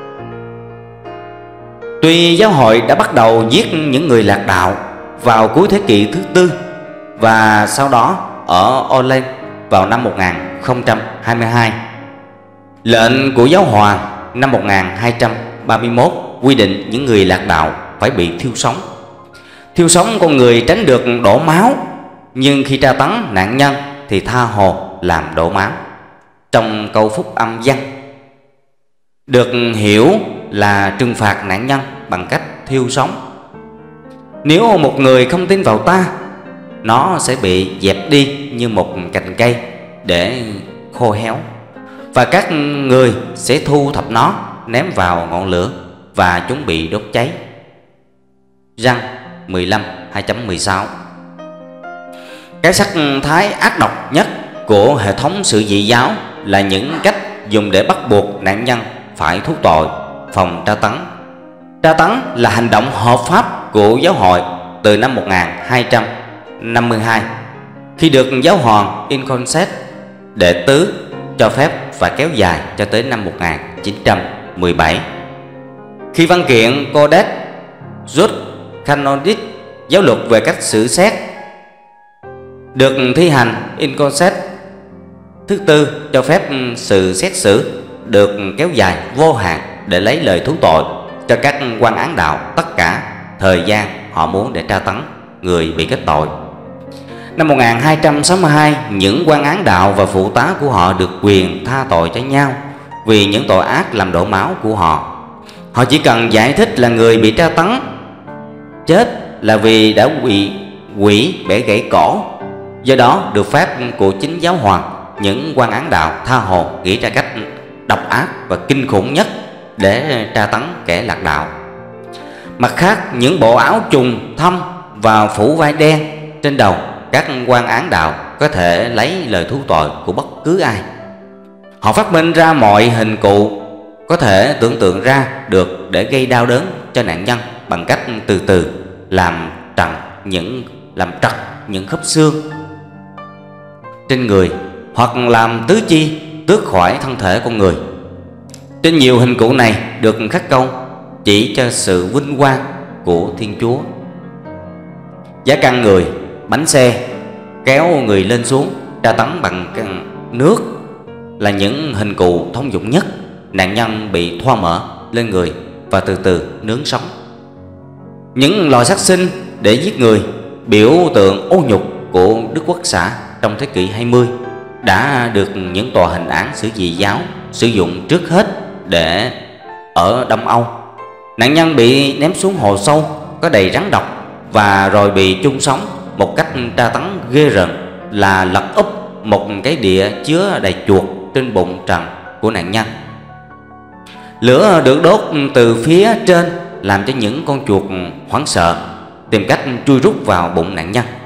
Speaker 1: Tuy giáo hội đã bắt đầu giết những người lạc đạo vào cuối thế kỷ thứ tư và sau đó ở Orleans vào năm 1022, lệnh của giáo hoàng năm 1231 quy định những người lạc đạo phải bị thiêu sống. Thiêu sống con người tránh được đổ máu, nhưng khi tra tấn nạn nhân thì tha hồ làm đổ máu. Trong câu phúc âm văn được hiểu là trừng phạt nạn nhân bằng cách thiêu sống. Nếu một người không tin vào ta, nó sẽ bị dẹp đi như một cành cây để khô héo, và các người sẽ thu thập nó ném vào ngọn lửa và chúng bị đốt cháy. Răng 15:2.16. Cái sắc thái ác độc nhất của hệ thống sự dị giáo là những cách dùng để bắt buộc nạn nhân phải thú tội, phòng tra tấn. Tra tấn là hành động hợp pháp của giáo hội từ năm 1252, khi được giáo hoàng Inconset đệ tứ cho phép và kéo dài cho tới năm 1917. Khi văn kiện Codex Jus Canonicis, giáo luật về cách xử xét, được thi hành, Inconset thứ tư cho phép sự xét xử được kéo dài vô hạn để lấy lời thú tội cho các quan án đạo tất cả thời gian họ muốn để tra tấn người bị kết tội. Năm 1262, những quan án đạo và phụ tá của họ được quyền tha tội cho nhau vì những tội ác làm đổ máu của họ. Họ chỉ cần giải thích là người bị tra tấn chết là vì đã bị quỷ bẻ gãy cổ. Do đó, được phép của chính giáo hoàng, những quan án đạo tha hồ nghĩ ra cách độc ác và kinh khủng nhất để tra tấn kẻ lạc đạo. Mặt khác, những bộ áo trùng thâm và phủ vai đen trên đầu các quan án đạo có thể lấy lời thú tội của bất cứ ai. Họ phát minh ra mọi hình cụ có thể tưởng tượng ra được để gây đau đớn cho nạn nhân bằng cách từ từ làm trật những khớp xương trên người, hoặc làm tứ chi tước khỏi thân thể con người. Trên nhiều hình cụ này được khắc câu chỉ cho sự vinh quang của Thiên Chúa. Giá căn người, bánh xe, kéo người lên xuống, tra tấn bằng nước là những hình cụ thông dụng nhất. Nạn nhân bị thoa mỡ lên người và từ từ nướng sống. Những lò sát sinh để giết người, biểu tượng ô nhục của Đức Quốc xã trong thế kỷ 20, đã được những tòa hình án xử dị giáo sử dụng trước hết để ở Đông Âu. Nạn nhân bị ném xuống hồ sâu có đầy rắn độc và rồi bị chôn sống một cách tra tấn ghê rợn là lật úp một cái đĩa chứa đầy chuột trên bụng trần của nạn nhân. Lửa được đốt từ phía trên làm cho những con chuột hoảng sợ, tìm cách chui rút vào bụng nạn nhân.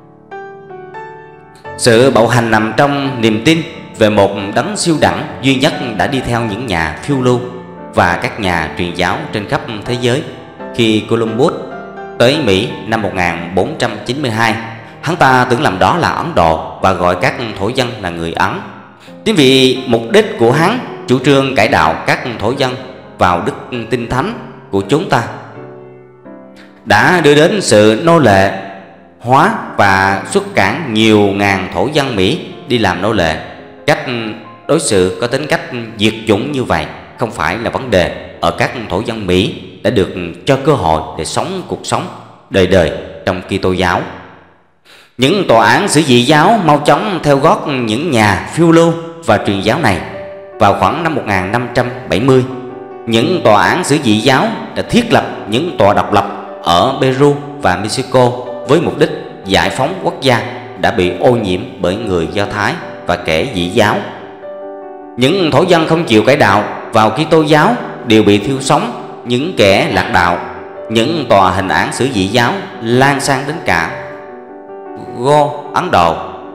Speaker 1: Sự bạo hành nằm trong niềm tin về một đấng siêu đẳng duy nhất đã đi theo những nhà phiêu lưu và các nhà truyền giáo trên khắp thế giới. Khi Columbus tới Mỹ năm 1492, hắn ta tưởng làm đó là Ấn Độ và gọi các thổ dân là người Ấn. Chính vì mục đích của hắn chủ trương cải đạo các thổ dân vào đức tin thánh của chúng ta đã đưa đến sự nô lệ hóa và xuất cản nhiều ngàn thổ dân Mỹ đi làm nô lệ. Cách đối xử có tính cách diệt chủng như vậy không phải là vấn đề ở các thổ dân Mỹ đã được cho cơ hội để sống cuộc sống đời đời trong Kitô giáo. Những tòa án xử dị giáo mau chóng theo gót những nhà phiêu lưu và truyền giáo này. Vào khoảng năm 1570, những tòa án xử dị giáo đã thiết lập những tòa độc lập ở Peru và Mexico với mục đích giải phóng quốc gia đã bị ô nhiễm bởi người Do Thái và kẻ dị giáo. Những thổ dân không chịu cải đạo vào Kitô giáo đều bị thiêu sống. Những kẻ lạc đạo, những tòa hình án xử dị giáo lan sang đến cả Ấn Độ.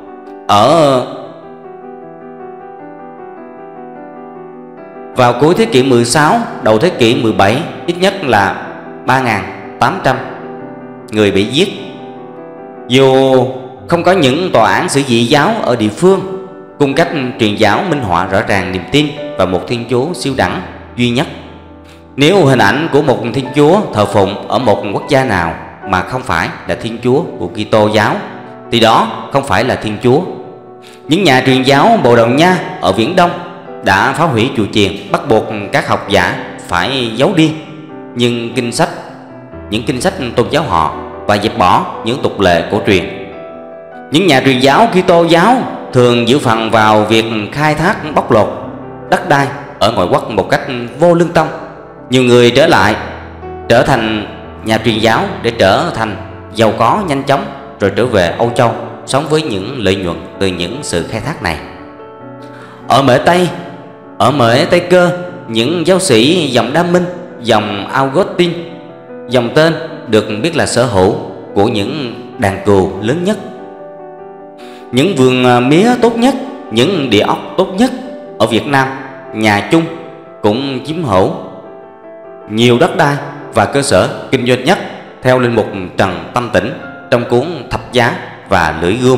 Speaker 1: Vào cuối thế kỷ 16, đầu thế kỷ 17, ít nhất là 3.800 người bị giết. Dù không có những tòa án xử dị giáo ở địa phương cung cách truyền giáo minh họa rõ ràng niềm tin vào một Thiên Chúa siêu đẳng duy nhất. Nếu hình ảnh của một Thiên Chúa thờ phụng ở một quốc gia nào mà không phải là Thiên Chúa của Kitô giáo thì đó không phải là Thiên Chúa. Những nhà truyền giáo Bồ Đào Nha ở Viễn Đông đã phá hủy chùa chiền, bắt buộc các học giả phải giấu đi những kinh sách tôn giáo họ và dẹp bỏ những tục lệ cổ truyền. Những nhà truyền giáo Kitô giáo thường giữ phần vào việc khai thác bóc lột đất đai ở ngoại quốc một cách vô lương tâm. Nhiều người trở thành nhà truyền giáo để trở thành giàu có nhanh chóng, rồi trở về Âu Châu sống với những lợi nhuận từ những sự khai thác này. Ở Mễ Tây Cơ, những giáo sĩ dòng Đa Minh dòng Augustine, dòng tên được biết là sở hữu của những đàn cừu lớn nhất, những vườn mía tốt nhất, những địa ốc tốt nhất ở Việt Nam. Nhà Chung cũng chiếm hữu nhiều đất đai và cơ sở kinh doanh nhất theo linh mục Trần Tâm Tĩnh trong cuốn Thập Giá và Lưỡi Gươm.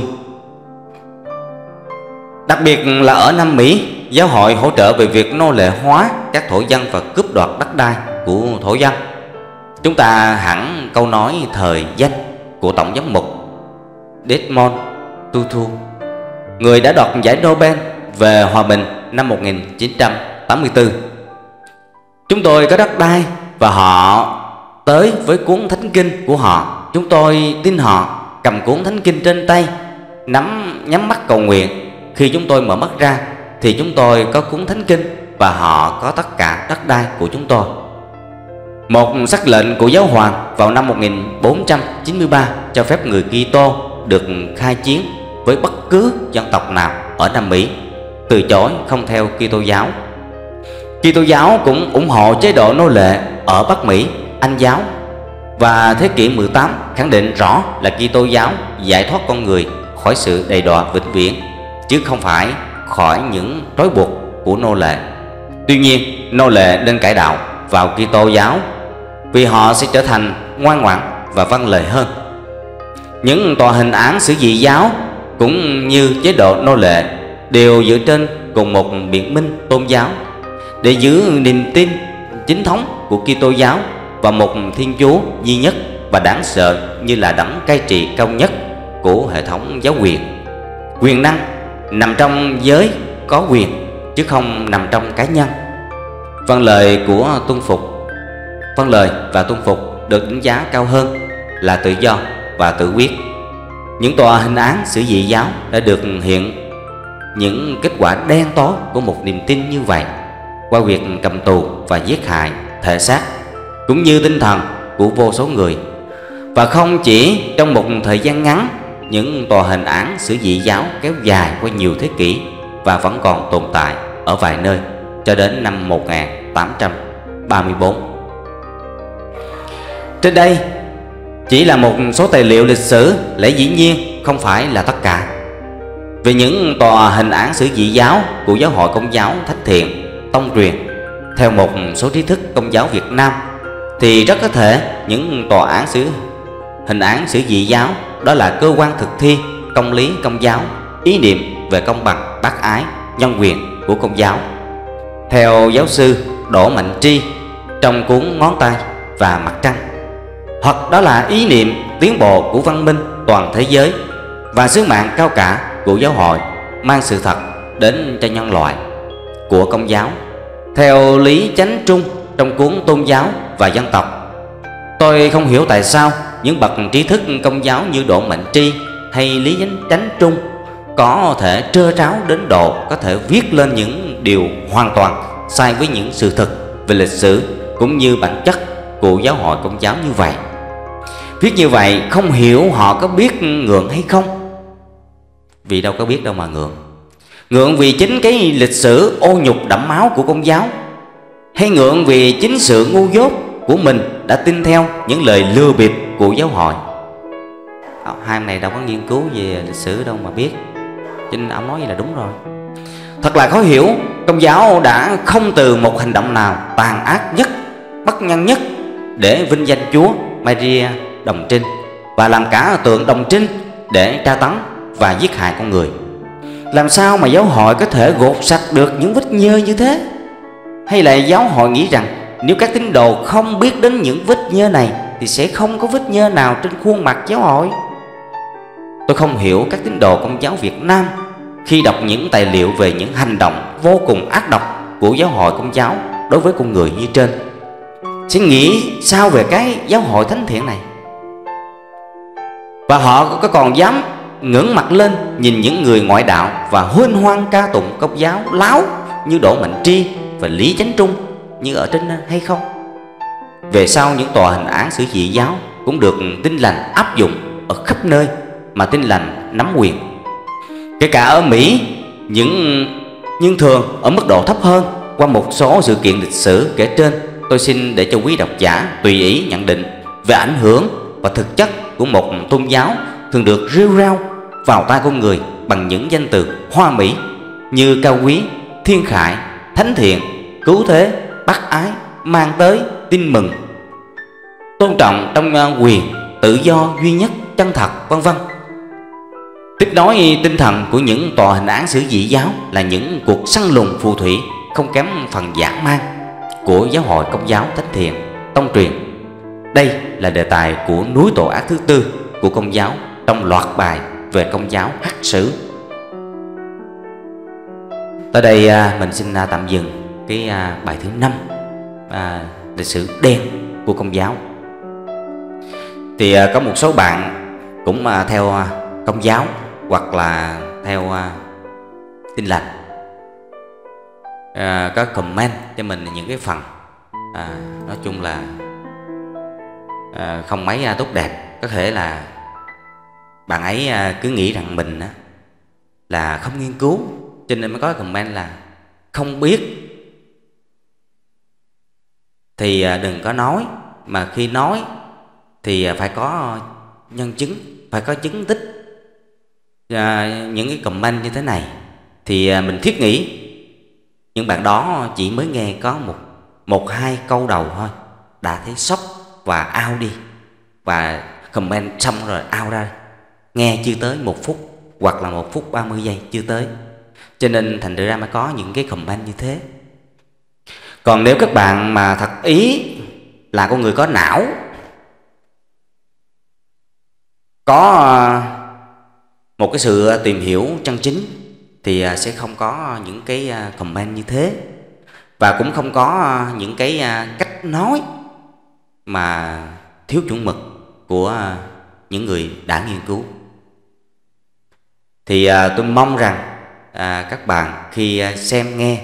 Speaker 1: Đặc biệt là ở Nam Mỹ, giáo hội hỗ trợ về việc nô lệ hóa các thổ dân và cướp đoạt đất đai của thổ dân. Chúng ta hẳn câu nói thời danh của Tổng giám mục Desmond Tutu, người đã đoạt giải Nobel về hòa bình năm 1984. Chúng tôi có đất đai và họ tới với cuốn thánh kinh của họ. Chúng tôi tin họ cầm cuốn thánh kinh trên tay, nhắm mắt cầu nguyện. Khi chúng tôi mở mắt ra thì chúng tôi có cuốn thánh kinh và họ có tất cả đất đai của chúng tôi. Một sắc lệnh của giáo hoàng vào năm 1493 cho phép người Kitô được khai chiến với bất cứ dân tộc nào ở Nam Mỹ, từ chối không theo Kitô giáo. Kitô giáo cũng ủng hộ chế độ nô lệ ở Bắc Mỹ, Anh giáo, và thế kỷ 18 khẳng định rõ là Kitô giáo giải thoát con người khỏi sự đầy đọa vĩnh viễn, chứ không phải khỏi những trói buộc của nô lệ. Tuy nhiên, nô lệ nên cải đạo vào Kitô giáo vì họ sẽ trở thành ngoan ngoãn và vâng lời hơn. Những tòa hình án xử dị giáo cũng như chế độ nô lệ đều dựa trên cùng một biện minh tôn giáo để giữ niềm tin chính thống của Kitô giáo và một Thiên Chúa duy nhất và đáng sợ như là đấng cai trị cao nhất của hệ thống giáo quyền. Quyền năng nằm trong giới có quyền chứ không nằm trong cá nhân. Vâng lời và tuân phục được đánh giá cao hơn là tự do và tự quyết. Những tòa hình án xử dị giáo đã được hiện những kết quả đen tối của một niềm tin như vậy qua việc cầm tù và giết hại thể xác cũng như tinh thần của vô số người. Và không chỉ trong một thời gian ngắn, những tòa hình án xử dị giáo kéo dài qua nhiều thế kỷ và vẫn còn tồn tại ở vài nơi cho đến năm 1834. Trên đây chỉ là một số tài liệu lịch sử, lẽ dĩ nhiên không phải là tất cả. Về những tòa hình án xử dị giáo của giáo hội Công giáo Thánh Thiện Tông truyền, theo một số trí thức Công giáo Việt Nam, thì rất có thể những tòa hình án xử dị giáo đó là cơ quan thực thi công lý Công giáo, ý niệm về công bằng, bác ái, nhân quyền của Công giáo. Theo giáo sư Đỗ Mạnh Tri trong cuốn Ngón tay và Mặt trăng, hoặc đó là ý niệm tiến bộ của văn minh toàn thế giới và sứ mạng cao cả của giáo hội mang sự thật đến cho nhân loại của Công giáo. Theo Lý Chánh Trung trong cuốn Tôn giáo và Dân tộc, tôi không hiểu tại sao những bậc trí thức Công giáo như Đỗ Mạnh Tri hay Lý Chánh Trung có thể trơ tráo đến độ có thể viết lên những điều hoàn toàn sai với những sự thật về lịch sử cũng như bản chất của giáo hội Công giáo như vậy. Viết như vậy không hiểu họ có biết ngượng hay không, vì đâu có biết đâu mà ngượng. Ngượng vì chính cái lịch sử ô nhục đẫm máu của Công giáo, hay ngượng vì chính sự ngu dốt của mình đã tin theo những lời lừa bịp của giáo hội? Hai ông này đâu có nghiên cứu về lịch sử đâu mà biết, cho nên ông nói vậy là đúng rồi. Thật là khó hiểu, Công giáo đã không từ một hành động nào tàn ác nhất, bất nhân nhất để vinh danh Chúa Maria Đồng Trinh và làm cả tượng Đồng Trinh để tra tấn và giết hại con người. Làm sao mà giáo hội có thể gột sạch được những vết nhơ như thế? Hay là giáo hội nghĩ rằng nếu các tín đồ không biết đến những vết nhơ này thì sẽ không có vết nhơ nào trên khuôn mặt giáo hội? Tôi không hiểu các tín đồ Công giáo Việt Nam khi đọc những tài liệu về những hành động vô cùng ác độc của giáo hội Công giáo đối với con người như trên sẽ nghĩ sao về cái giáo hội thánh thiện này. Và họ có còn dám ngẩng mặt lên nhìn những người ngoại đạo và huênh hoang ca tụng Công giáo láo như Đỗ Mạnh Tri và Lý Chánh Trung như ở trên hay không? Về sau những tòa hình án xử dị giáo cũng được Tin Lành áp dụng ở khắp nơi mà Tin Lành nắm quyền, kể cả ở Mỹ, nhưng thường ở mức độ thấp hơn. Qua một số sự kiện lịch sử kể trên, tôi xin để cho quý độc giả tùy ý nhận định về ảnh hưởng và thực chất của một tôn giáo thường được rêu rao vào tai con người bằng những danh từ hoa mỹ như cao quý, thiên khải, thánh thiện, cứu thế, bác ái, mang tới, tin mừng, tôn trọng trong quyền, tự do, duy nhất, chân thật, vân vân. Tiếp nối tinh thần của những tòa hình án xử dị giáo là những cuộc săn lùng phù thủy không kém phần dã man của giáo hội Công giáo Thánh Thiện Tông truyền. Đây là đề tài của núi tội ác thứ tư của Công giáo trong loạt bài về Công giáo hắc sử. Tới đây mình xin tạm dừng cái bài thứ 5, lịch sử đen của Công giáo. Thì có một số bạn cũng theo Công giáo hoặc là theo Tin Lành có comment cho mình những cái phần nói chung là không mấy tốt đẹp. Có thể là bạn ấy cứ nghĩ rằng mình là không nghiên cứu, cho nên mới có comment là không biết thì đừng có nói, mà khi nói thì phải có nhân chứng, phải có chứng tích. Những cái comment như thế này thì mình thiết nghĩ những bạn đó chỉ mới nghe có một hai câu đầu thôi đã thấy sốc và out đi, và comment xong rồi out ra, nghe chưa tới 1 phút hoặc là 1 phút 30 giây chưa tới, cho nên thành ra mới có những cái comment như thế. Còn nếu các bạn mà thật ý là con người có não, có một cái sự tìm hiểu chân chính, thì sẽ không có những cái comment như thế, và cũng không có những cái cách nói mà thiếu chuẩn mực của những người đã nghiên cứu. Thì tôi mong rằng các bạn khi xem nghe,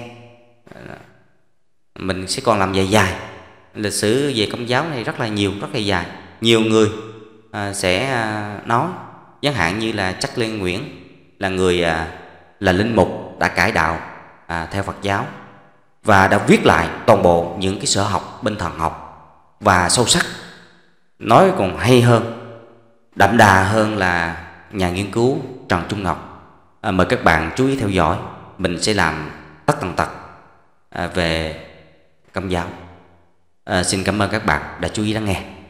Speaker 1: mình sẽ còn làm dài. Lịch sử về Công giáo này rất là nhiều, rất là dài. Nhiều người sẽ nói, chẳng hạn như là Chắc Lê Nguyễn là người là linh mục đã cải đạo theo Phật giáo, và đã viết lại toàn bộ những cái sở học bên thần học và sâu sắc, nói còn hay hơn, đậm đà hơn là nhà nghiên cứu Trần Trung Ngọc. Mời các bạn chú ý theo dõi, mình sẽ làm tất tần tật về Công giáo. Xin cảm ơn các bạn đã chú ý lắng nghe.